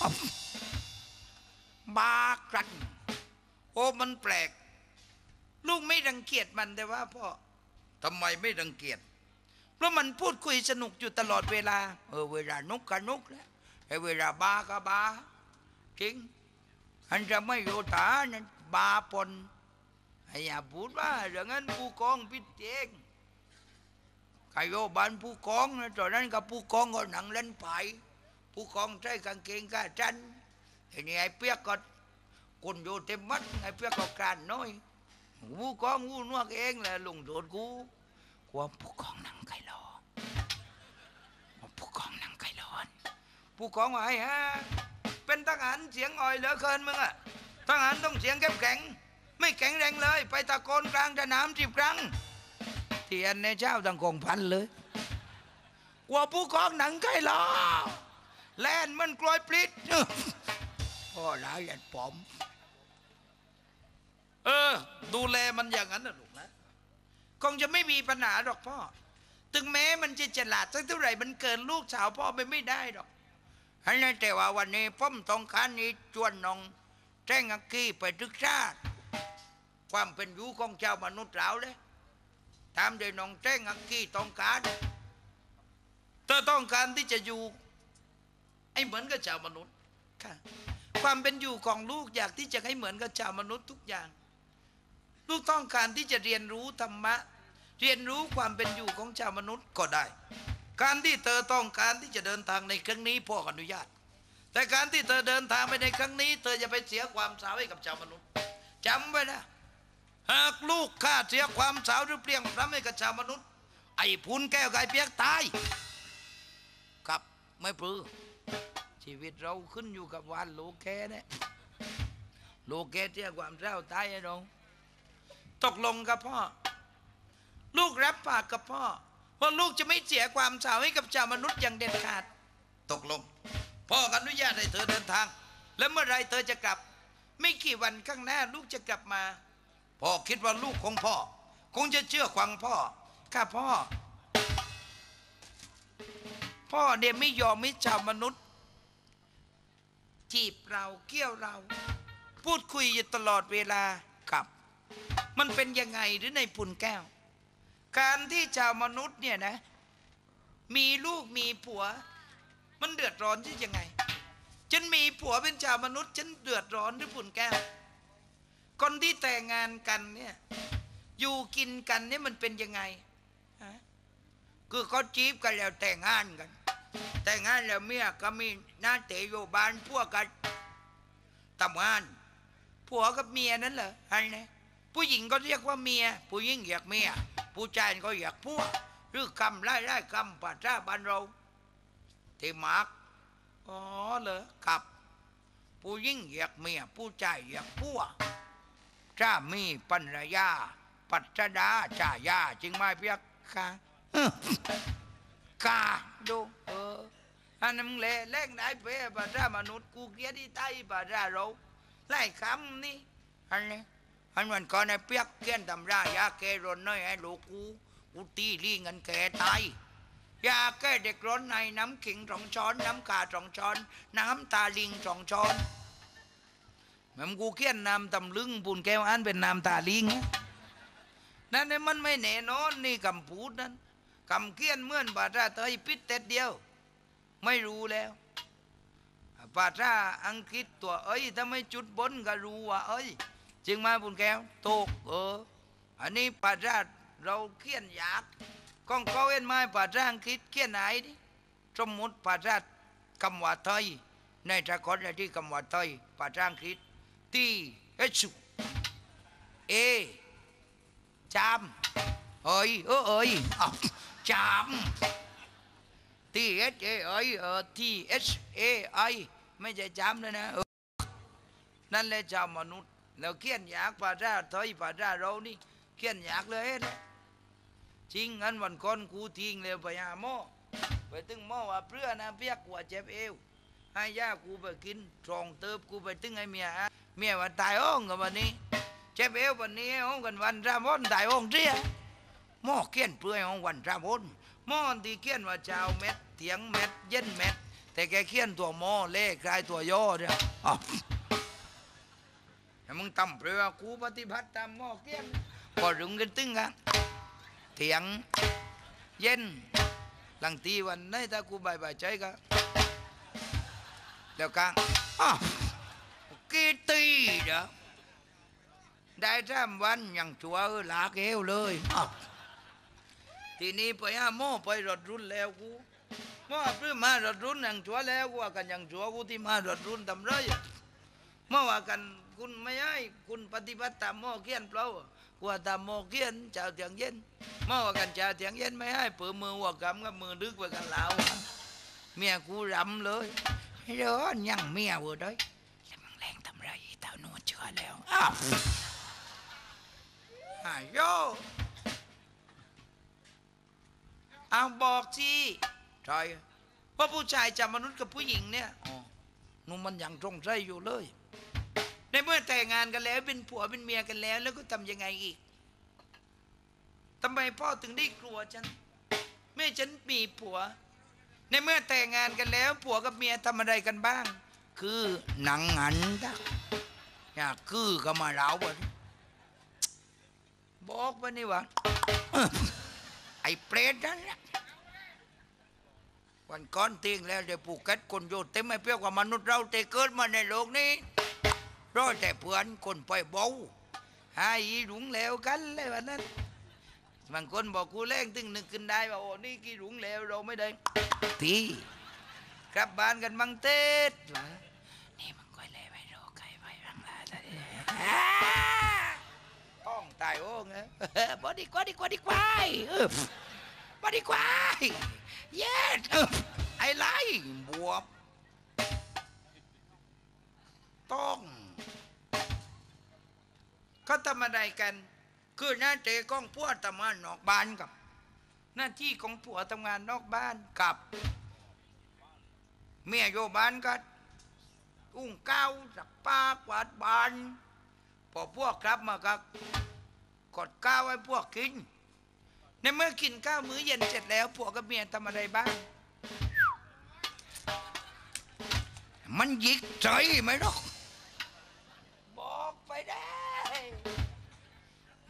บากัน โอ้มันแปลกลูกไม่รังเกียจมันแต่ว่าพ่อทำไมไม่รังเกียจเพราะมันพูดคุยสนุกอยู่ตลอดเวลาเออเวลานุกกับนุกแล้วไอ้เวลาบากับบาจริงอันจะไม่โยตานั้นบาปนไอ้อย่าพูดว่าเรื่องนั้นผู้กองพิเศษใครโยบานผู้กองนะตอนนั้นกับผู้กองก็หนังเล่นไผ่ผู้กองใช้กางเกงกาจันไอ้นี่ไอ้เปียกก็คนโยเต็มมัดไอ้เปียกก็กรานน้อยผู้กองผู้นวกเองแหละลงโดดกูกลัวผู้กองนั่งไก่รอผู้กองนั่งไก่รอนผู้กองว่าไอ้ฮะเป็นทหารเสียงอ่อยเหลือเกินมึงอะทหารต้องเสียงเข้มแข็งไม่แข็งแรงเลยไปตะโกนกลางสนามสิบครั้งเทียนในเจ้าตั้งกองพันเลยกลัวผู้กองหนังไก่รอแล่นมันกลอยปลิดพ่อหลายยันปอมเออดูแลมันอย่างนั้นนะลูกนะคงจะไม่มีปัญหาหรอกพ่อถึงแม้มันจะฉลาดสักเท่าไหร่มันเกินลูกสาวพ่อไปไม่ได้หรอกอันนั้นแต่ว่าวันนี้พ่อมต้องการนี้ชวนน้องแจ้งอักกี้ไปศึกษาความเป็นอยู่ของเจ้ามนุษย์เราเลยตามโดยน้องแจ้งอักกี้ต้องการเธอต้องการที่จะอยู่ไอ้เหมือนกับชาวมนุษย์ค่ะความเป็นอยู่ของลูกอยากที่จะให้เหมือนกับชาวมนุษย์ทุกอย่างลูกต้องการที่จะเรียนรู้ธรรมะเรียนรู้ความเป็นอยู่ของชาวมนุษย์ก็ได้การที่เธอต้องการที่จะเดินทางในครั้งนี้พ่ออนุญาตแต่การที่เธอเดินทางไปในครั้งนี้เธอจะไปเสียความสาวให้กับชาวมนุษย์จำไว้นะหากลูกข้าเสียความสาวหรือเปลี่ยงพร้ำให้กับชาวมนุษย์ไอ้พุนแก้วไก่เปียกตายกับไม่ปลื้มชีวิตเราขึ้นอยู่กับวันโลแกเนี่ยโลแกเสียความสาวตายไอ้น้องตกลงกับพ่อลูกรับปากกับพ่อว่าลูกจะไม่เสียความสาวให้กับชาวมนุษย์อย่างเด็ดขาดตกลงพ่ออนุญาตให้เธอเดินทางแล้วเมื่อไรเธอจะกลับไม่กี่วันข้างหน้าลูกจะกลับมาพ่อคิดว่าลูกของพ่อคงจะเชื่อฟังพ่อข้าพ่อพ่อเดี๋ยวไม่ยอมให้ชาวมนุษย์จีบเราเกี่ยวเราพูดคุยอยู่ตลอดเวลากับมันเป็นยังไงหรือในปุ่นแก้วการที่ชาวมนุษย์เนี่ยนะมีลูกมีผัวมันเดือดร้อนที่ยังไงฉันมีผัวเป็นชาวมนุษย์ฉันเดือดร้อนหรือปุ่นแก้วคนที่แต่งงานกันเนี่ยอยู่กินกันเนี่ยมันเป็นยังไงคือเขาจีบกันแล้วแต่งงานกันแต่งงานแล้วเมียก็มีหน้าเตะโยบานพวกกันทำงานผัวกับเมียนั่นเหรออะไรผู้หญิงก็เรียกว่าเมียผู้หญิงอยากเมียผู้ชายก็อยากผัวหรือกรรมไล่ไล่กรรมปัจจุบันเราที่มาร์กอ๋อเหรอกับผู้หญิงอยากเมียผู้ชายอยากผัวถ้ามีปัญญาปัจจดาจ่ายาจริงไหมเพียกค่ะกาดูเอออันนั้นเละเล่งได้เพ่ปัจจุมนุษย์กูเกียดีไตปัจจุเราไล่คำนี่อันนี้อันวันก่อนไอ้เปียกเกี้ยนตำรายาแกรนน้อยไอ้ลูกกูกูตีลีเงินแกตายยาแก้เด็กร้อนในน้ำขิงสองช้อนน้ำกาสองช้อนน้ำตาลิงสองช้อนแม่กูเกี้ยนน้ำตำลึงปูนแก้วอันเป็นน้ำตาลิงนั่นเนี่ยมันไม่แน่นอนนี่คำพูดนั้นคำเกี้ยนเหมือนบาดาเตยปิดเต็ดเดียวไม่รู้แล้วภาษาอังกฤษตัวเอ้ยถ้าไม่จุดบนก็รู้ว่าเอ้ยจริงไหมปุณแก้วตกเอออันนี้ภาษาเราเขียนยากก้องเขาเห็นไหมภาษาอังกฤษเขียนไหนดิสมมติภาษาคำว่าไทยในตะกอนที่คำว่าไทยภาษาอังกฤษที่เอชเอจามเอ้ยเออเอ้ยจามที่เอชเอเอ้ยเออที่เอชเอไอไม่ใช่จามเลยนะนั่นแหละชาวมนุษย์เราเขียนยากภาษาไทยภาษาเรานี่เขียนยากเลยนะจริงงั้นวันก่อนกูทิ้งเลยไปหาหม้อไปตึงหม้อว่าเพื่อนะเพียกกว่าเจ็บเอวให้ย่ากูไปกินทองเติบกูไปตึงให้เมียเมียว่าตายอ้องกับวันนี้เจ็บเอววันนี้อ้องกันวันรามอนตายอ้องเสียหม้อเขียนเพื่ออ้องวันรามอนหม้อที่เขียนว่าเจ้าเม็ดเถียงเม็ดเย็นเม็ดแต่แกเขียนตัวหม้อเล่คลายตัวย่อเนี่ยแต่มึงทำเพื่อกูปฏิบัติตามหม้อเขียนพอรุงกันตึงกันเถียงเย็นหลังตีวันนี้ถ้ากูบายบายใจก็เดี๋ยวกันอ๋อกี่ตีเด้อได้ทำวันยังชัวหลาเกลเลยทีนี้ไปหาหม้อไปรถรุ่นแล้วกูหม้อเพื่อมารถรุ่นยังชัวแล้วกูว่ากันยังชัวกูที่มารถรุ่นทำไรหม้อว่ากันคุณไม่ให้คุณปฏิบัติตามหม้อเขียนเปล่าว่าตามหม้อเขียนเจ้าเถียงเย็นหม้อว่ากันเจ้าเถียงเย็นไม่ให้เปิดมือว่ากำกับมือดึกไปกันเหลาเมียกูรำเลยเด้อยังเมียเว้ยได้แล้วมึงแรงทำไรเต่าหนูเชื่อแล้วอ้าวหายโยเอาบอกสิใช่ว่าผู้ชายจับมนุษย์กับผู้หญิงเนี่ยนุ่มมันยังตรงใจอยู่เลยในเมื่อแต่งงานกันแล้วเป็นผัวเป็นเมียกันแล้วแล้วก็ทำยังไงอีกทำไมพ่อถึงได้กลัวฉันแม่ฉันมีผัวในเมื่อแต่งงานกันแล้วผัวกับเมียทำอะไรกันบ้างคือหนังหันตะอยากคือก็มาเล่าบ่บอกไปนี่วะไอ้เปรตนั่นแหละวันก้อนเตียงแล้วเดี๋ยวผูกกัดคนโยนเต็มไม่เพียงกว่ามนุษย์เราแต่เกิดมาในโลกนี้รอแต่เพื่อนคนไปเบาหายหลุงแล้วกันเลยวันนั้นบางคนบอกกูแรงตึงนึกขึ้นได้ว่าโอ้นี่กี่หลุงแล้วเราไม่ได้ทีกลับบ้านกันบังเต็ดนี่มันก็เลยไปโรไก่ไปบังลาต้องตายโอ้งเออบอดีกว่าดีกว่าดีกว่าบอดีกว่าเย็ดไอ้ไรบวบต้องเขาทำอะไรกันคือหน้าเตะของผัวทำงานนอกบ้านกับหน้าที่ของผัวทำงานนอกบ้านกับเมียโยบ้านก็อุ้งก้าวสักป้ากวาดบ้านพอพวกกลับมาก็กดข้าวให้พวกกินในเมื่อกินข้าวมื้อเย็นเสร็จแล้วผัวกับเมียทำอะไรบ้างมันหยิกใจไหมลูกบ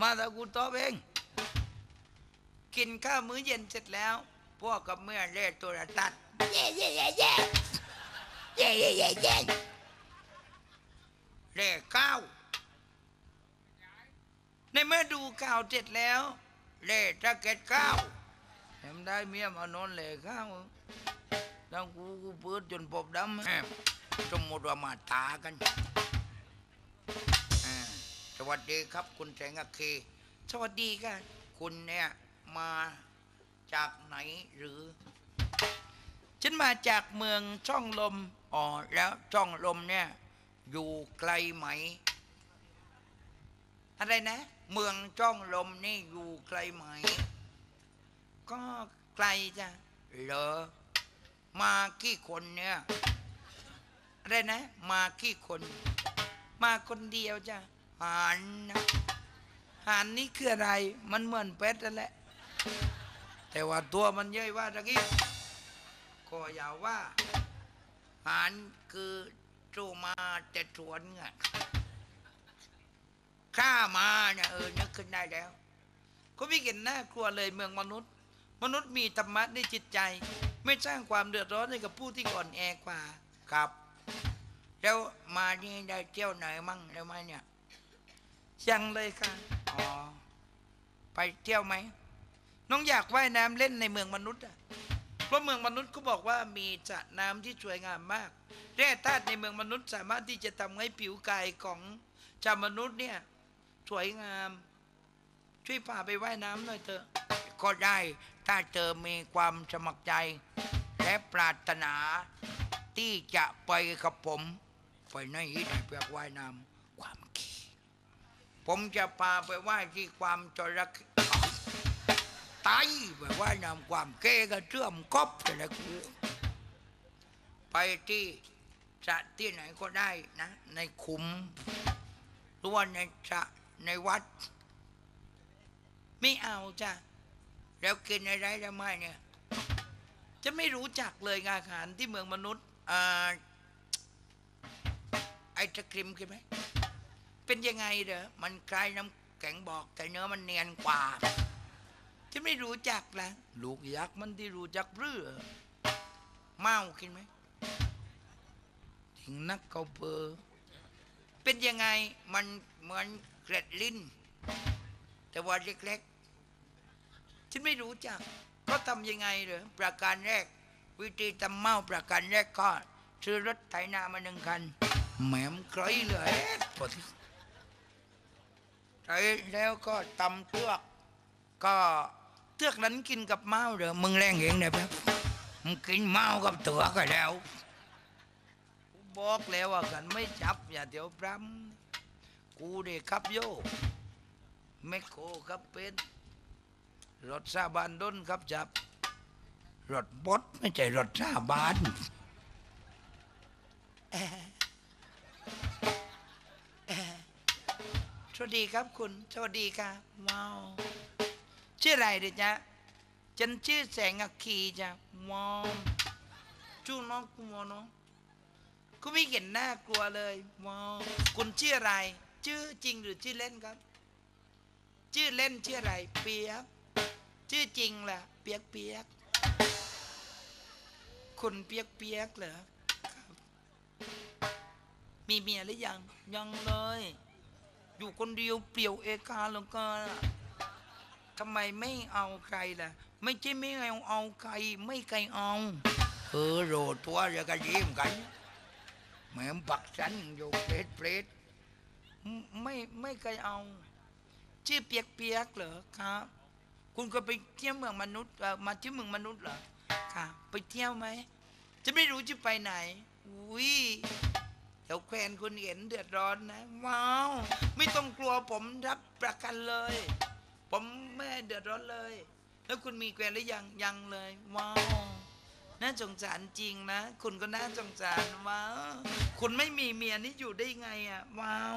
มาแต่กูตอบเองกินข้าวมื้อเย็นเสร็จแล้วพวกกับเมื่อเล่ตัวตัดเย่เย่เย่เย่เย่เย่เย่เย่เล่ข้าวในเมื่อดูข่าวเสร็จแล้วเล่จะเก็ตข้าวเห็นได้เมียมานอนเล่ข้าวดังกูกูเปิดจนปบดำสมมติว่ามาตากันสวัสดีครับคุณแสงอคีสวัสดีค่ะคุณเนี่ยมาจากไหนหรือฉันมาจากเมืองช่องลมอ๋อแล้วช่องลมเนี่ยอยู่ไกลไหมอะไรนะเมืองช่องลมนี่อยู่ไกลไหมก็ไกลจ้ะเหรอมากี่คนเนี่ยอะไรนะมากี่คนมาคนเดียวจ้ะหานนะหานนี่คืออะไรมันเหมือนเป็ดนั่นแหละแต่ว่าตัวมันเยอะว่าตะกี้ก็อย่าว่าหานคือจูมาแต่สวนไงข้ามาเนี่ยเออนึกขึ้นได้แล้วก็ไม่เห็นน่ากลัวเลยเมืองมนุษย์มนุษย์มีธรรมะในจิตใจไม่สร้างความเดือดร้อนให้กับผู้ที่อ่อนแอกว่าครับแล้วมานี่ได้เที่ยวไหนมั่งแล้วไหมเนี่ยยังเลยค่ะอ๋อไปเที่ยวไหมน้องอยากว่ายน้ำเล่นในเมืองมนุษย์อ่ะเพราะเมืองมนุษย์เขาบอกว่ามีสระน้ำที่สวยงามมากแร่ธาตุในเมืองมนุษย์สามารถที่จะทำให้ผิวกายของชาวมนุษย์เนี่ยสวยงามช่วยพาไปว่ายน้ำหน่อยเถอะก็ได้ถ้าเธอมีความสมัครใจและปรารถนาที่จะไปกับผมไปในหินเพื่อว่ายน้ำความขี้ผมจะพาไปว่ายที่ความจระเข้ตายไปว่ายน้ำความเก้ก็เชื่อมกบอะไรกูไปที่สระที่ไหนก็ได้นะในขุมหรือว่าในสระในวัดไม่เอาจ้ะแล้วกินอะไรได้ไหมเนี่ยจะไม่รู้จักเลยอาหารที่เมืองมนุษย์อ่าไอศกรีมกินไหมเป็นยังไงเด้อมันคล้ายน้ำแข็งบอกแต่เนื้อมันเนียนกว่าจะไม่รู้จักละลูกยักษ์มันที่รู้จักเรื่อเมากินไหมถึงนักเกาเปอร์เป็นยังไงมันเหมือนเกล็ดลิ้นแต่ว่าเล็กๆฉันไม่รู้จักก็ทำยังไงเหรอประการแรกวิธีทำเมาประการแรกก็ซื้อรถไถนามาหนึ่งคันแหมมไกลเลยพอที่ไถแล้วก็ตำเตือกก็เตือกนั้นกินกับเมาเหรอมึงแรงเองเนี่ยแบบมึงกินเมากับเตือกก็แล้วบอกแล้วว่ากันไม่จับอย่าเดี๋ยวพรำกูเด็กขับโยแมคโครครับเป็นรถซาบานด้นครับจับรถบดไม่ใช่รถซาบานสวัสดีครับคุณสวัสดีค่ะว้าวชื่ออะไรเด็กจ๊ะฉันชื่อแสงอัคคีจ้ะว้าวจูน้องกูมอน้องกูไม่เห็นหน้ากลัวเลยว้าวคุณชื่ออะไรชื่อจริงหรือชื่อเล่นครับชื่อเล่นชื่ออะไรเปียกชื่อจริงล่ะเปียกเปียกคุณเปียกเปียกเหรอมีเมียหรือยังยังเลยอยู่คนเดียวเปลี่ยวเอกาแล้วก็ทำไมไม่เอาใครล่ะไม่ใช่ไม่เอาเอาใครไม่ใครเอาเออโรตัวจะกระยิ้มกันแม่ปักฉันอยู่เปรตเปรตไม่ไม่เคยเอาชื่อเปียกเปียกเหรอครับคุณก็ไปเที่ยวเมืองมนุษย์มาที่เมืองมนุษย์เหรอค่ะไปเที่ยวไหมจะไม่รู้จะไปไหนอุ้ยเดี๋ยวแควนคุณเห็นเดือดร้อนนะว้าวไม่ต้องกลัวผมรับประกันเลยผมไม่เดือดร้อนเลยแล้วคุณมีแควนหรือยังยังเลยว้าวน่าสงสารจริงนะคุณก็น่าสงสารว้าวคุณไม่มีเมียนี่อยู่ได้ไงอ่ะว้าว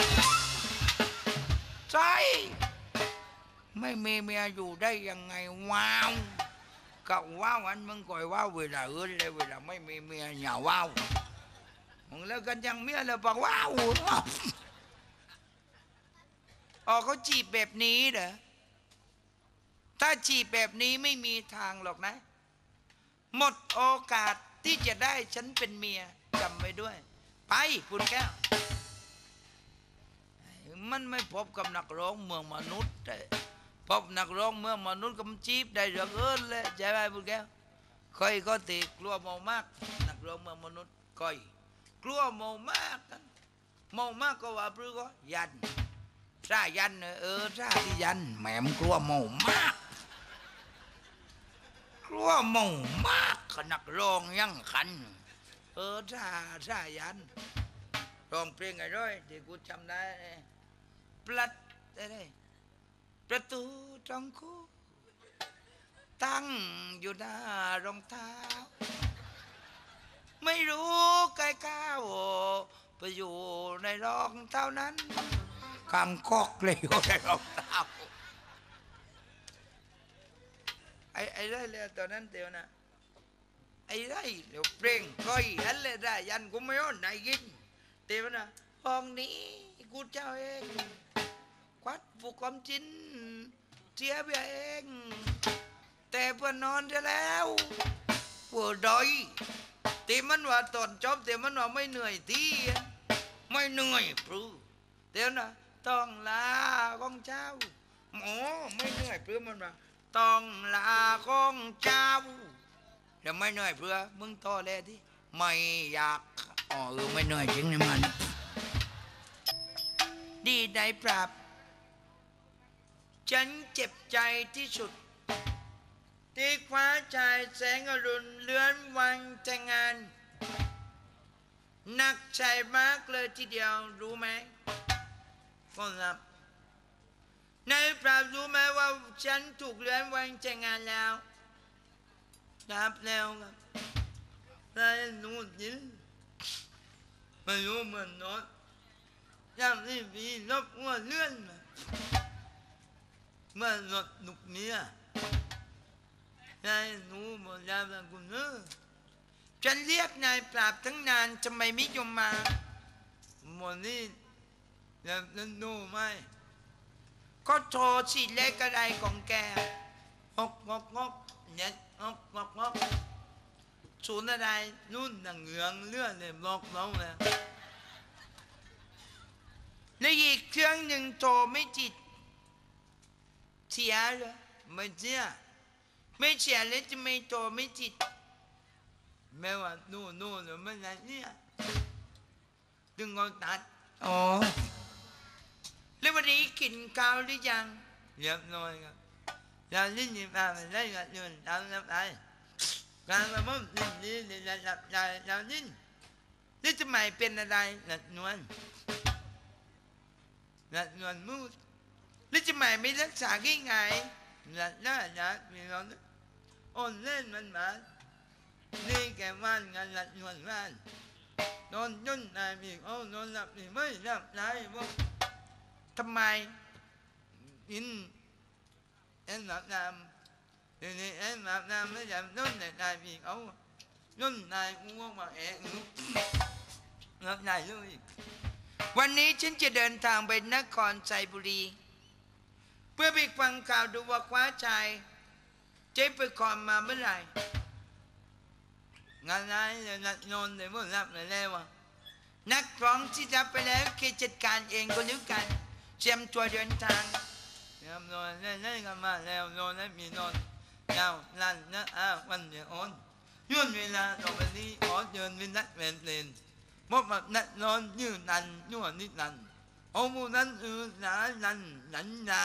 ใช่ไม่มีเมียอยู่ได้ยังไงว้าวก็ว้าวอันมึงก่อยว้าวเวลาอื่นเลยเวลาไม่มีเมียอย่าว้าวมึงแล้วกันยังเมียแล้วบอกว้าวอ๋อเขาจีบแบบนี้เหรอถ้าจีบแบบนี้ไม่มีทางหรอกนะหมดโอกาสที่จะได้ฉันเป็นเมียจำไว้ด้วยไปคุณแก้วมันไม่พบกับนักร้องเมืองมนุษย์พบนักร้องเมืองมนุษย์ก็มันจีบได้เรื่องเอินเลยใช่ไหมคุณแก้วคอยก็ตีกลัวเมามากนักร้องเมืองมนุษย์คอยกลัวเมามากกันเมามากก็ว่าพรือก็ยันร่ายันเออร่าที่ยันแหมมกลัวเมามากกลัวเมามากขนักร้องยังขันเออร่าร่ายันร้องเพลงไงด้วยที่กูจำได้ปลัดได้ประตูตรงคูตั้งอยู่หน้ารองเท้าไม่รู้ใครก้าวไปอยู่ในรองเท้านั้นกังคอกเลยอยู่ในรองเท้าไอ้ไอ้ได้เลยตอนนั้นเดียวนะไอ้ได้เดี๋ยวเพลงก้อยอันเลยได้ยันกูไม่รู้ไหนกินเดียวนะห้องนี้กูเจ้าเองควัดผูกความจินเสียไปเองแต่เพื่อนนอนจะแล้วปวดดอยแต่มันว่าตอนจบแต่มันว่าไม่เหนื่อยที่ไม่เหนื่อยปลื้เดี๋ยวนะต้องลาของเจ้าหมอไม่เหนื่อยปลื้มันว่าต้องลาของเจ้าแล้วไม่เหนื่อยเพื่อมึงต่อเลยที่ไม่อยากอ๋อเออไม่เหนื่อยจริงนะมันดีได้ปราบฉันเจ็บใจที่สุดที่คว้าชายแสงอรุณเลื้อนวังแต่งงานหนักใจมากเลยทีเดียวรู้ไหมก็รับนายปราบรู้ไหมว่าฉันถูกเลื้อนวังแต่งงานแล้วรับแล้วครับนายรู้ยินไม่รู้เหมือนน้อยอย่างที่มีรบกวนเลื่อนมาเมื่อรถหนุกเนี้ยนายหนูหมดแล้วนะคุณเออฉันเรียกนายปราบทั้งนานทำไมไม่ยอมมาหมดนี่แล้วนั่นดูไหมก็โทรสิเล็กอะไรของแกงกงกงกเนี่ยงกงกงกศูนย์อะไรนู่นน่ะเหงืองเลือดเลยบล็อกน้องเลยแล้วอีกเครื่องหนึ่งโทรไม่ติดเสียเหรอไม่เสียไม่เสียแล้วจะไม่โทรไม่ติดแม้ว่านู่นนู่นหรือไม่ไรเนี่ยดึงเอาตัดอ๋อแล้ววันนี้กินข้าวหรือยังเรียบร้อยครับเราลิ้นยิ้มมาได้กันยืนตามรับได้การมามุ่งลิ้นลิ้นลิ้นหลับใจเราลิ้นนี่จะหมายเป็นอะไรหลัดนวลหลัดนวลมูดนี่จะหมายไม่รักษาง่ายๆหลัดหน้าหลัดมีเราอ่อนเล่นมันมานี่แกว่านงานหลัดนวลว่านนอนย่นนายมีโอ้นอนหลับนี่ไม่หลับไหนบ่ทำไมอินเอ็นหลับนามเดี๋ยวนี้เอ็นหลับนามไม่ยอมนอนนายมีโอ้นอนนายง่วงมาเองหลับนายเลยวันนี้ฉันจะเดินทางไปนครไซบุรีเพื่อไปฟังข่าวดูว่าคว้าชายเจ๊ไปคอนมาเมื่อไหร่งานร้ายเลยนัดนอนเลยว่ารับเลยแล้ววะนักร้องที่รับไปแล้วเคจัดการเองก็แล้วกันเตรียมตัวเดินทางเตรียมนอนเล่นๆกันมาแล้วนอนแล้วมีนอนยาวลั่นนะอ้าวันเดียวอ่อนย้อนเวลาต่อไปนี้ขอเดินเป็นนักเล่นเล่นพบกับนักนอนยืนนันย้อนนิดนันโอ้มูนั้นอือหนานันนันนา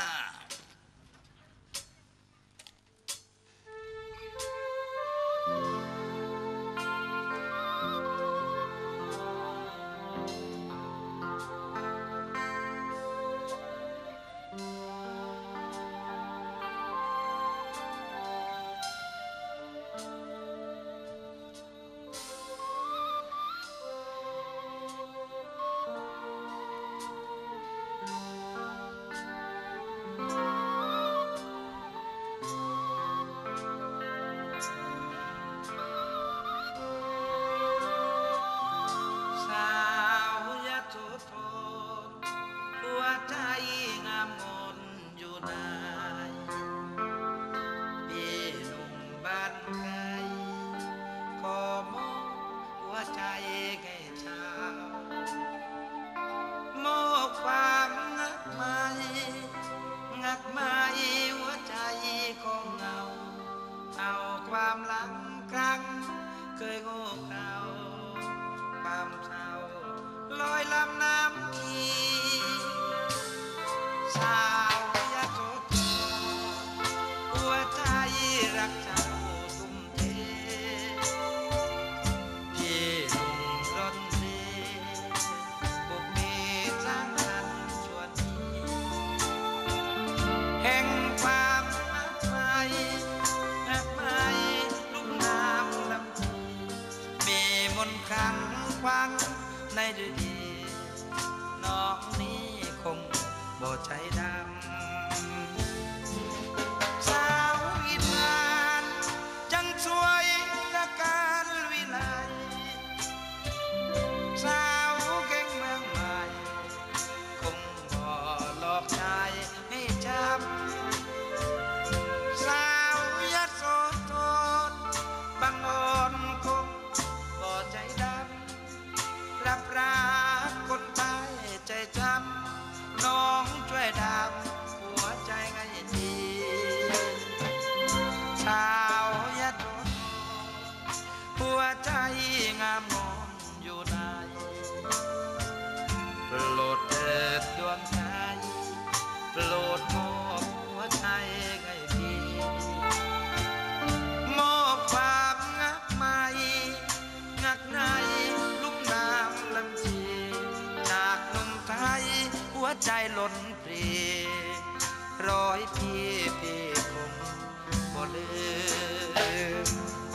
ใจล้นปรีร้อยพี่พี่คงบ่ลืม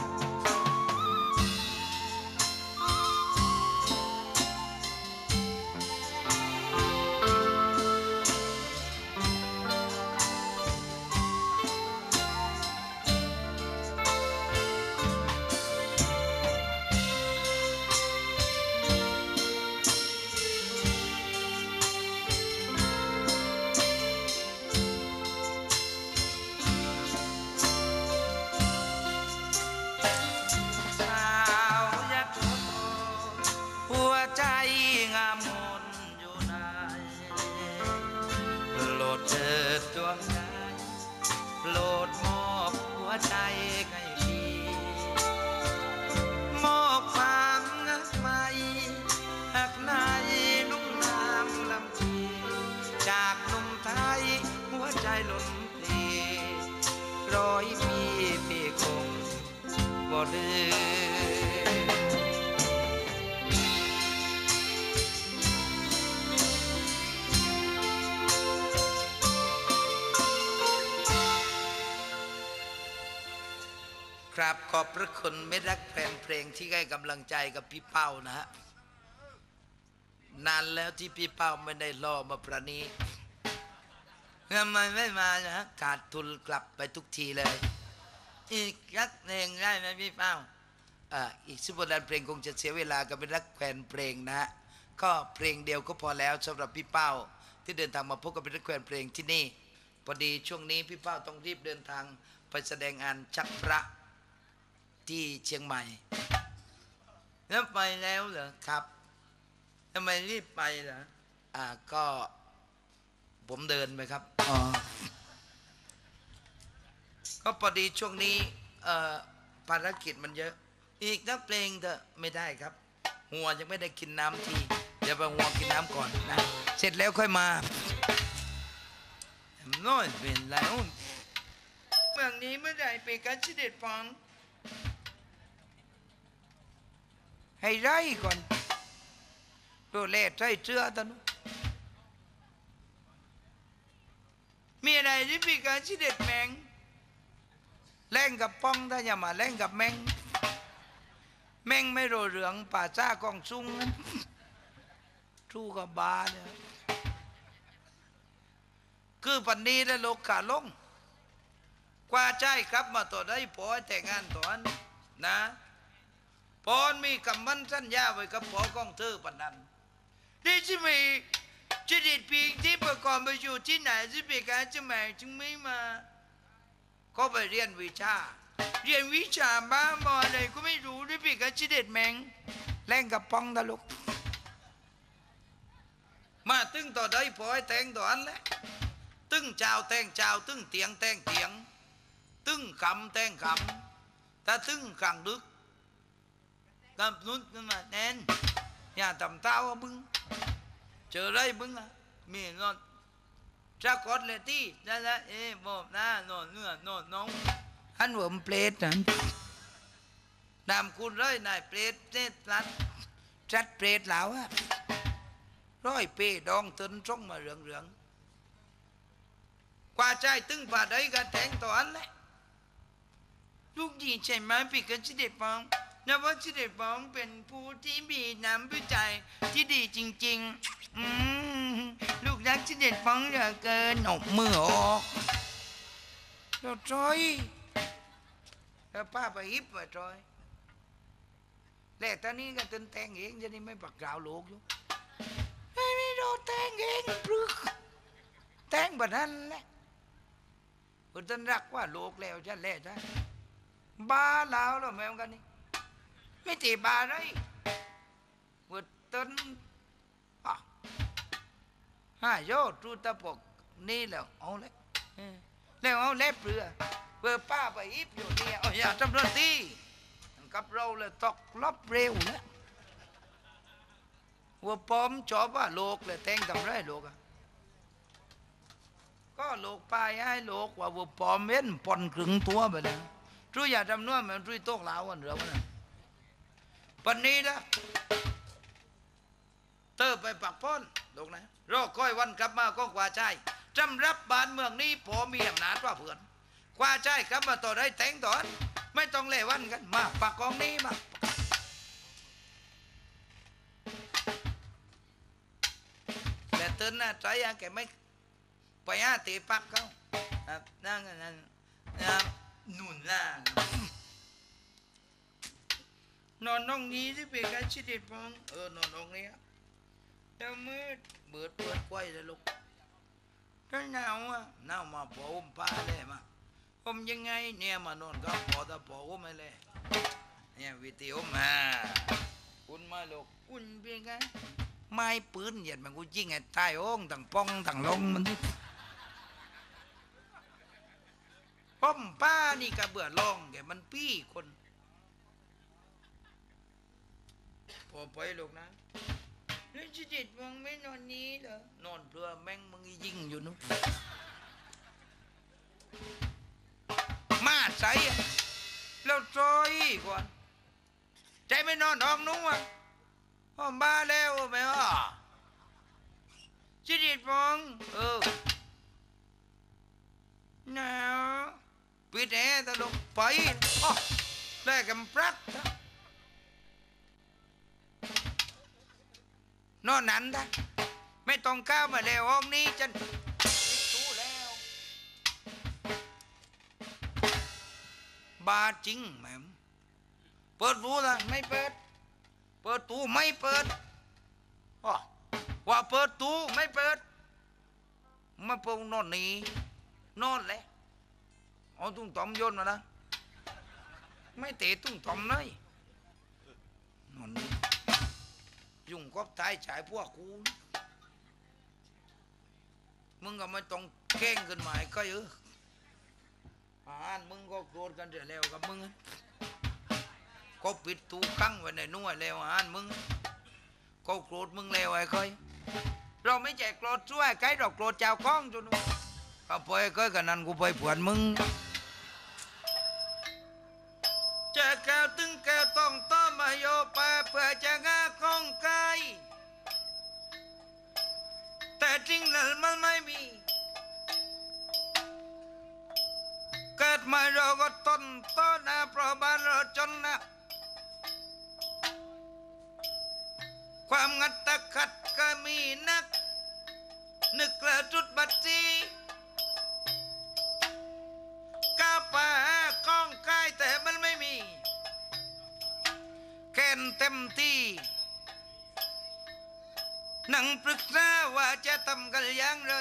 ใจให้ดีมอบความงักใหม่หักในลุ่มน้ำลำชีจากหนุ่มไทยหัวใจล้นเพลีร้อยปีพี่คงบ่ลืมครับขอบพระคุณไม่รักแฟนเพลงที่ให้กำลังใจกับพี่เป้านะฮะนานแล้วที่พี่เป้าไม่ได้รอมาประนี้ทำไมไม่มานะฮะขาดทุนกลับไปทุกทีเลยอีกรักเพลงได้ไหมพี่เป้าอ่าอีกสิบวันเพลงคงจะเสียเวลากับเป็นรักแฟนเพลงนะฮะก็เพลงเดียวก็พอแล้วสำหรับพี่เป้าที่เดินทางมาพบกับเป็นรักแฟนเพลงที่นี่พอดีช่วงนี้พี่เป้าต้องรีบเดินทางไปแสดงงานชักพระที่เชียงใหม่แล้วไปแล้วเหรอครับทำไมรีบไปเหรออ่าก็ผมเดินไปครับอ๋อก็พอดีช่วงนี้เอ่อภารกิจมันเยอะอีกนักเพลงเถอะไม่ได้ครับหัวยังไม่ได้กินน้ำทีเดี๋ยวไปหัวกินน้ำก่อนนะเสร็จแล้วค่อยมาน้อยเป็นแล้วเมืองนี้เมื่อไหร่ไปกันชิเด็ดฟังให้ไร่ก่อนดูแลใจเชื่อตอนนู้นมีอะไรที่พี่การชิเด็ดแมงแล่งกับป้องถ้าอย่ามาแล่งกับแมงแมงไม่โรเหลืองป่าจ้ากองซุ้งทูกับบาเนี่ยคือปันนี้ได้โลกขาลงกว่าใจครับมาต่อได้พอแต่งงานต่อนนะพอนมีคำมั่นสัญญาไว้กับพอกองเธอปันนั้นดิฉันมีจะดิดปีกที่ประกอบไปอยู่ที่ไหนที่เป็นการจะแม่จึงไม่มาก็ไปเรียนวิชาเรียนวิชาบ้าบออะไรก็ไม่รู้ด้วยปีกการจะเด็ดแมงแรงกับปองตะลุกมาตึงต่อได้พอให้แต่งต่ออันแหละตึงเจ้าแต่งเจ้าตึงเตียงแต่งเตียงตึงคำแต่งคำถ้าตึงขังดึกกำนุ่นขึ้นมาแน่นอย่าทำเท้าบึ้งเจอไรบึ้งอ่ะมีนอนจะกดเลยที่นั่นแหละเอ๊ะบอกหน้านอนเนื้อนอนน้องอันหัวมเปรตนั่นนำคุณเลยนายเปรตเจ็ดลัดจัดเปรตเหล่าอ่ะร้อยเปดองตึนช่องมาเหลืองเหลืองกว่าใจตึงป่าได้กันแทงต่ออันแหละลูกดีใจไหมพี่กันชิเด็ดปองนว่าชิเด็ดปองเป็นผู้ที่มีน้ำวิจัยที่ดีจริงๆอืมลูกรักชิเด็ดปองเหลือเกินหนกมือออกเราจอยแล้วป้าไปฮิปไปจอยแรกตอนนี้ก็ตึนแทงเองจะนี่ไม่ปักกล่าวลูกอยู่ไม่ไม่โดนแทงเองปรึกแทงแบบนั้นแหละคุณท่านรักว่าโลกแล้วจะแล่จ้ะบ้าแล้วหรอแม่กันนี่ไม่ตีบ้าเลยวุดต้นอ่ะห้าโยตูตะปกนี่แล้วเอาเลยแล้วเอาเล็บเรือเพื่อป้าไปอิบอยู่นี่เอาอย่าทำรถที่กับเราเลยตกลบเร็วนะว่าปอมจอบว่าโลกเลยแทงทำไรโลกอ่ะก็โลกไปให้โลกว่าว่าปอมเว้นปนครึ่งตัวไปเลยช่วยอย่าทำนู่นมันช่วยโต๊ะเหลาวันเดียวมันปันนี้ละเตอไปปักป้อนลูกนะรอคอยวันกลับมาก็กว่าใจจำรับบ้านเมืองนี้พอมีอำนาจว่าเพื่อนกว่าใจกลับมาต่อได้แต่งตอนไม่ต้องเล่วันกันมาปักกองนี้มาแต่ตื่นนะใจอะแกไม่ไปหาตีปักเขานั่งนั่งนั่งนุ่นล่างนอนตรงนี้ที่เป็นการชิดเด็ดมองเออนอนตรงนี้เดี๋ยวมืดเบิดเปิดไว้เลยลูกถ้าหนาวอ่ะหนาวมาพออุ้มป้าเลยมาอุ้มยังไงเนี่ยมานอนก็พอแต่พออุ้มไม่เลยเนี่ยวิธีอุ้มมาอุ่นมาลูกอุ่นเป็นไงไม้ปืนเหยียดมันกูยิงไอ้ใต้โอ่งต่างป้องต่างลงมันที่ป้อมป้านี่ก็เบื่อลองแกมันปี้คนพอไปลูกนะแล้วจะเด็ดมึงไม่นอนนี้เหรอนอนเพื่อแม่งมึงยิงอยู่นู้นมาใส่แล้วจอยก่อนใจไม่นอนห้องนู้นอ่ะห้องบ้าแล้วไหมอ่ะจะเด็ดมึงเออหนาวปิดแอร์ตลกไปอ๋อได้กำปรักนอนนั้นได้ไม่ต้องก้าวมาแล้วห้องนี้ฉันปิดตู้แล้วบาจริงแม่มเปิดตู้ละไม่เปิดเปิดตู้ไม่เปิดอ๋อว่าเปิดตู้ไม่เปิดมาเปิดนอนนี่นอนเลยเอาตุ้งตอมโยนมานะไม่เตะตุ้งตอมเลยนอนนี่ยุ่งก็ตายฉายพวกกูมึงก็ไม่ต้องแข่งกันมาก็เยอะอาหารมึงก็โกรธกันเสียแล้วกับมึงก็ปิดตู้กั้งไว้ในนู้นแล้วอาหารมึงก็โกรธมึงแล้วไอ้ค่อยเราไม่ใจโกรธช่วยใครเราโกรธเจ้าข้องจนก็ไปก็กันนั้นกูไปปวดมึงจะแก้วตึงแก้วต้องต้อมาโยไปเพื่อจะงาข้องกายแต่จริงนั้นมันไม่มีเกิดมาเราก็ต้นต้นนะเพราะบ้านเราจนนะความงัดตะขัดก็มีนักนึกละจุดบัดจีกาป่าข้องกายแต่มันไม่มีแก่นเต็มที่นั่งปรึกษาว่าจะทำกันอย่างไร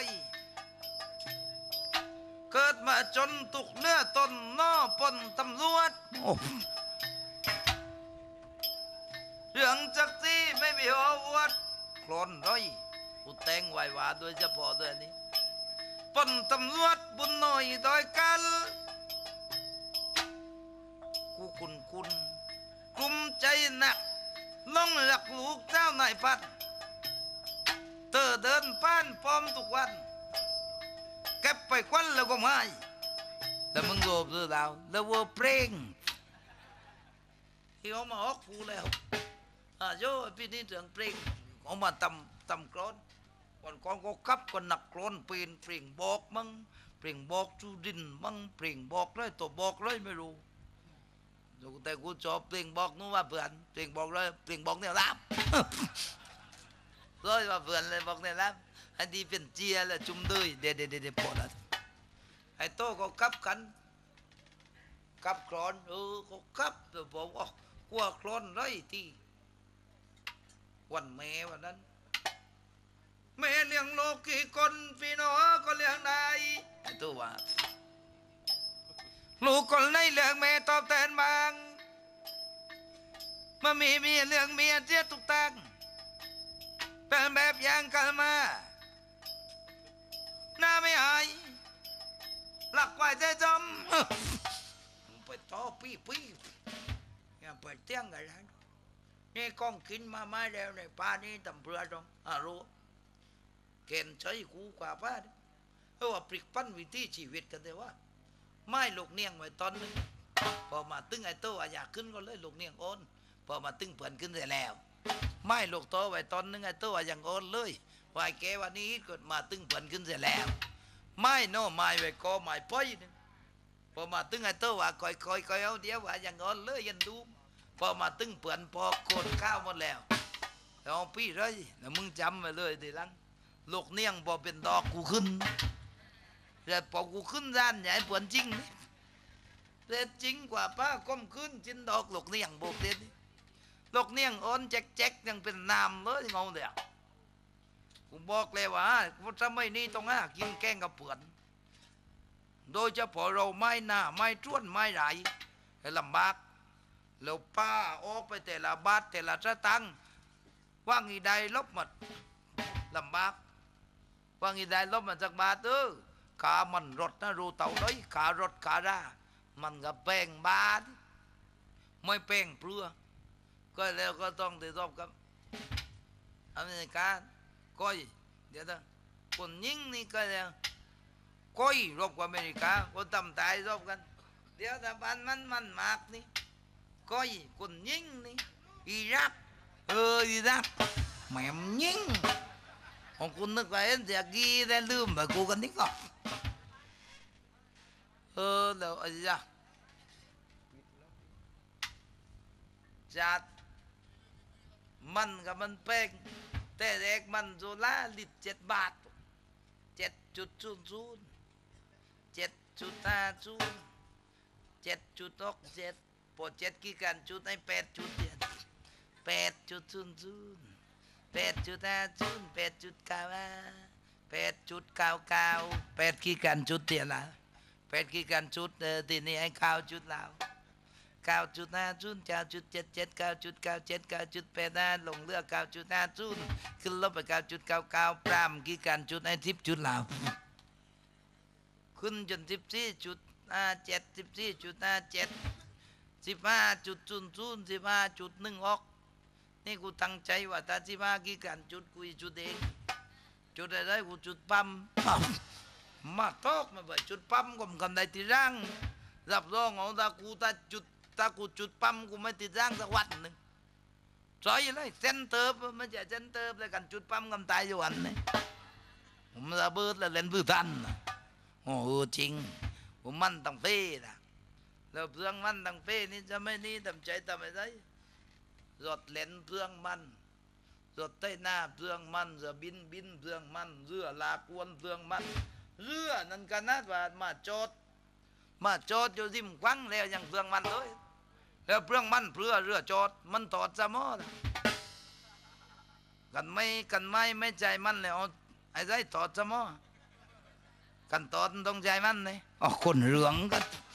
เกิดมาจนตุกเนื้อตนน้อปนตำรวจเรื่องจักที่ไม่มีหัววัดโคลนร้อยกูแต่งไว้ว่าโดยเฉพาะด้วยนี้ปนตำรวจบุญหน่อยโดยกันกูคุณคุณกลุ้มใจหนักลงหลักลูกเจ้านายพัดเธอเดินป้านพร้อมทุกวันเก็บไปควันแล้วก็ไม่แต่มึงโลภหรือเปล่าแล้ววัวเพลงที่เขามาออกฟูแล้วอ่ะโย่พี่นี่เสียงเพลงเขามาตำตำกรอนก่อนก่อนก็ขับก็หนักกรอนเปลี่ยนเพลงบอกมั้งเพลงบอกจูดินมั้งเพลงบอกเลยตัวบอกเลยไม่รู้แต่กูชอบเพลงบอกนู้นว่าเพื่อนเพลงบอกเลยเพลงบอกเนี่ยรับเลยว่าเพื่อนเลยบอกเนี่ยรับอันนี้เป็นเจียแล้วจุ่มด้วยเด็ดเด็ดเด็ดพอแล้วไอ้โต้ก็ขับกันขับกรอนเออก็ขับแต่บอกว่ากลัวกรอนไรที่วันแม่วันนั้นแม่เลี้ยงโลกกี่คนพี่น้องก็เลี้ยงได้ไอ้โต้ว่าลูกคนไหนเลี้ยงแม่ตอบแทนบางมามีเมียเลี้ยงเมียเสียทุกตังเป็นแบบอย่างกันมาหน้าไม่หายหลักไว้ใจจำไปต่อปี้ปี้อย่าไปเตี้ยงกันแล้วนี่กองกินมาไม่แล้วในป่านี้ตำเรือตรงอ่ะรู้เกณฑ์ใช้กูกว่าป้าเพราะว่าปลิกปั้นวิถีชีวิตกันแต่ว่าไม่ลูกเนียงไว้ตอนนึงพอมาตึงไอ้โตอยากขึ้นก็เลยลูกเนียงโอนพอมาตึงเปิ่นขึ้นได้แล้วไม่ลูกโตไว้ตอนนึงไอ้ตัวอย่างโอนเลยว่าแกวันนี้เกิดมาตึงเปิ่นขึ้นเสียแล้วไม่โน่ไม่ไว้ก็ไม่ป้อยนึงพอมาตึงไอ้ตัวว่าคอยคอยคอยเอาเดี๋ยวว่าอย่างโอนเลยยันดูพอมาตึงเปิ่นพอโคนข้าวหมดแล้วเอาพี่เลยแล้วมึงจำไว้เลยทีหลังลูกเนียงพอเป็นดอกกูขึ้นแต่พอกูขึ้นด้านใหญ่เปิ่นจริงนี่แต่จริงกว่าป้าก้มขึ้นจินดอกลูกเนียงโบกเด็ดลูกเนียงอ่อนแจ๊กๆยังเป็นน้ำเลยงงเดียวผมบอกเลยว่าทำไมนี่ต้องหากินแกงกับเปื่อนโดยเฉพาะเราไม่หน้าไม่จ้วนไม่ไหลให้ลำบากแล้วป้าออกไปแต่ละบาทแต่ละสตังค์ว่างอีใดลบหมดลำบากว่างอีใดลบมาจากบาทเออขามันรถนะรูเต่าน้อยขารถขารามันก็แป้งบาทไม่แป้งเปลือก็แล้วก็ต้องติดรอบกับอเมริกาก้อยเดี๋ยวนะคนยิงนี่ก็แล้วก้อยรบกับอเมริกาคนทำตายรบกันเดี๋ยวแต่บ้านมันมันมากนี่ก้อยคนยิงนี่อิรักเอออิรักแม่มยิงของคุณนึกว่าเอ็นเดียกี้ได้ลืมแบบกูกันนิดก่อนเออแล้วอะไรจ้ะจัดมันกับมันแป้งแต่แรกมันโซล่าลิตรเจ็ดบาทเจ็ดจุดศูนย์ศูนย์เจ็ดจุดห้าศูนย์เจ็ดจุดหกเจ็ดพอเจ็ดกี่กันจุดให้แปดจุดเจ็ดแปดจุดศูนย์ศูนย์แปดจุดห้าศูนย์แปดจุดเก้าแปดจุดเก้าเก้าแปดกี่กันจุดเดียวละแปดกี่กันจุดเออทีนี้ไอ้เก้าจุดแล้วเก้าจุดห้าศูนย์เก้าจุดเจ็ดเจ็ดเก้าจุดเก้าเจ็ดเก้าจุดแปดห้าลงเลือกเก้าจุดห้าศูนย์ขึ้นลบไปเก้าจุดเก้าเก้าปรามกี่กันจุดไอ้ทิพจุดแล้วขึ้นจนสิบสี่จุดห้าเจ็ดสิบสี่จุดห้าเจ็ดสิบห้าจุดศูนย์ศูนย์สิบห้าจุดหนึ่งออกนี่กูตั้งใจว่าถ้าสิบห้ากี่กันจุดกูจุดเองจุดอะไรกูจุดปั๊มมาตอกมาไปจุดปั๊มก็มันกันได้ที่ร่างรับรองเอาตากูตาจุดตากูจุดปั๊มกูไม่ติดร่างสักวันหนึ่งใช่เลยเซนเตอร์ไม่ใช่เซนเตอร์เลยกันจุดปั๊มกันตายอยู่วันนี้ผมระเบิดแล้วเล่นพื้นทันโอ้โหจริงผมมันตั้งเป้นะแล้วเพื่องมันตั้งเป้นี่จะไม่นี่ทำใจทำอะไรรถเล่นเพื่องมันรถใต้หน้าเพื่องมันเรือบินบินเพื่องมันเรือลากวนเพื่องมันเรือนั่นกันนะว่ามาจอดมาจอดอยู่ริมควังแล้วยังเพื่องมันเลยแล้วเพื่องมันเพื่อเรือจอดมันตอดจะมอนะกันไม่กันไม่ไม่ใจมันเลยเอาไอ้ไรตอดจะมอกันตอดต้องใจมันเลยอ๋อคนเหลืองกัน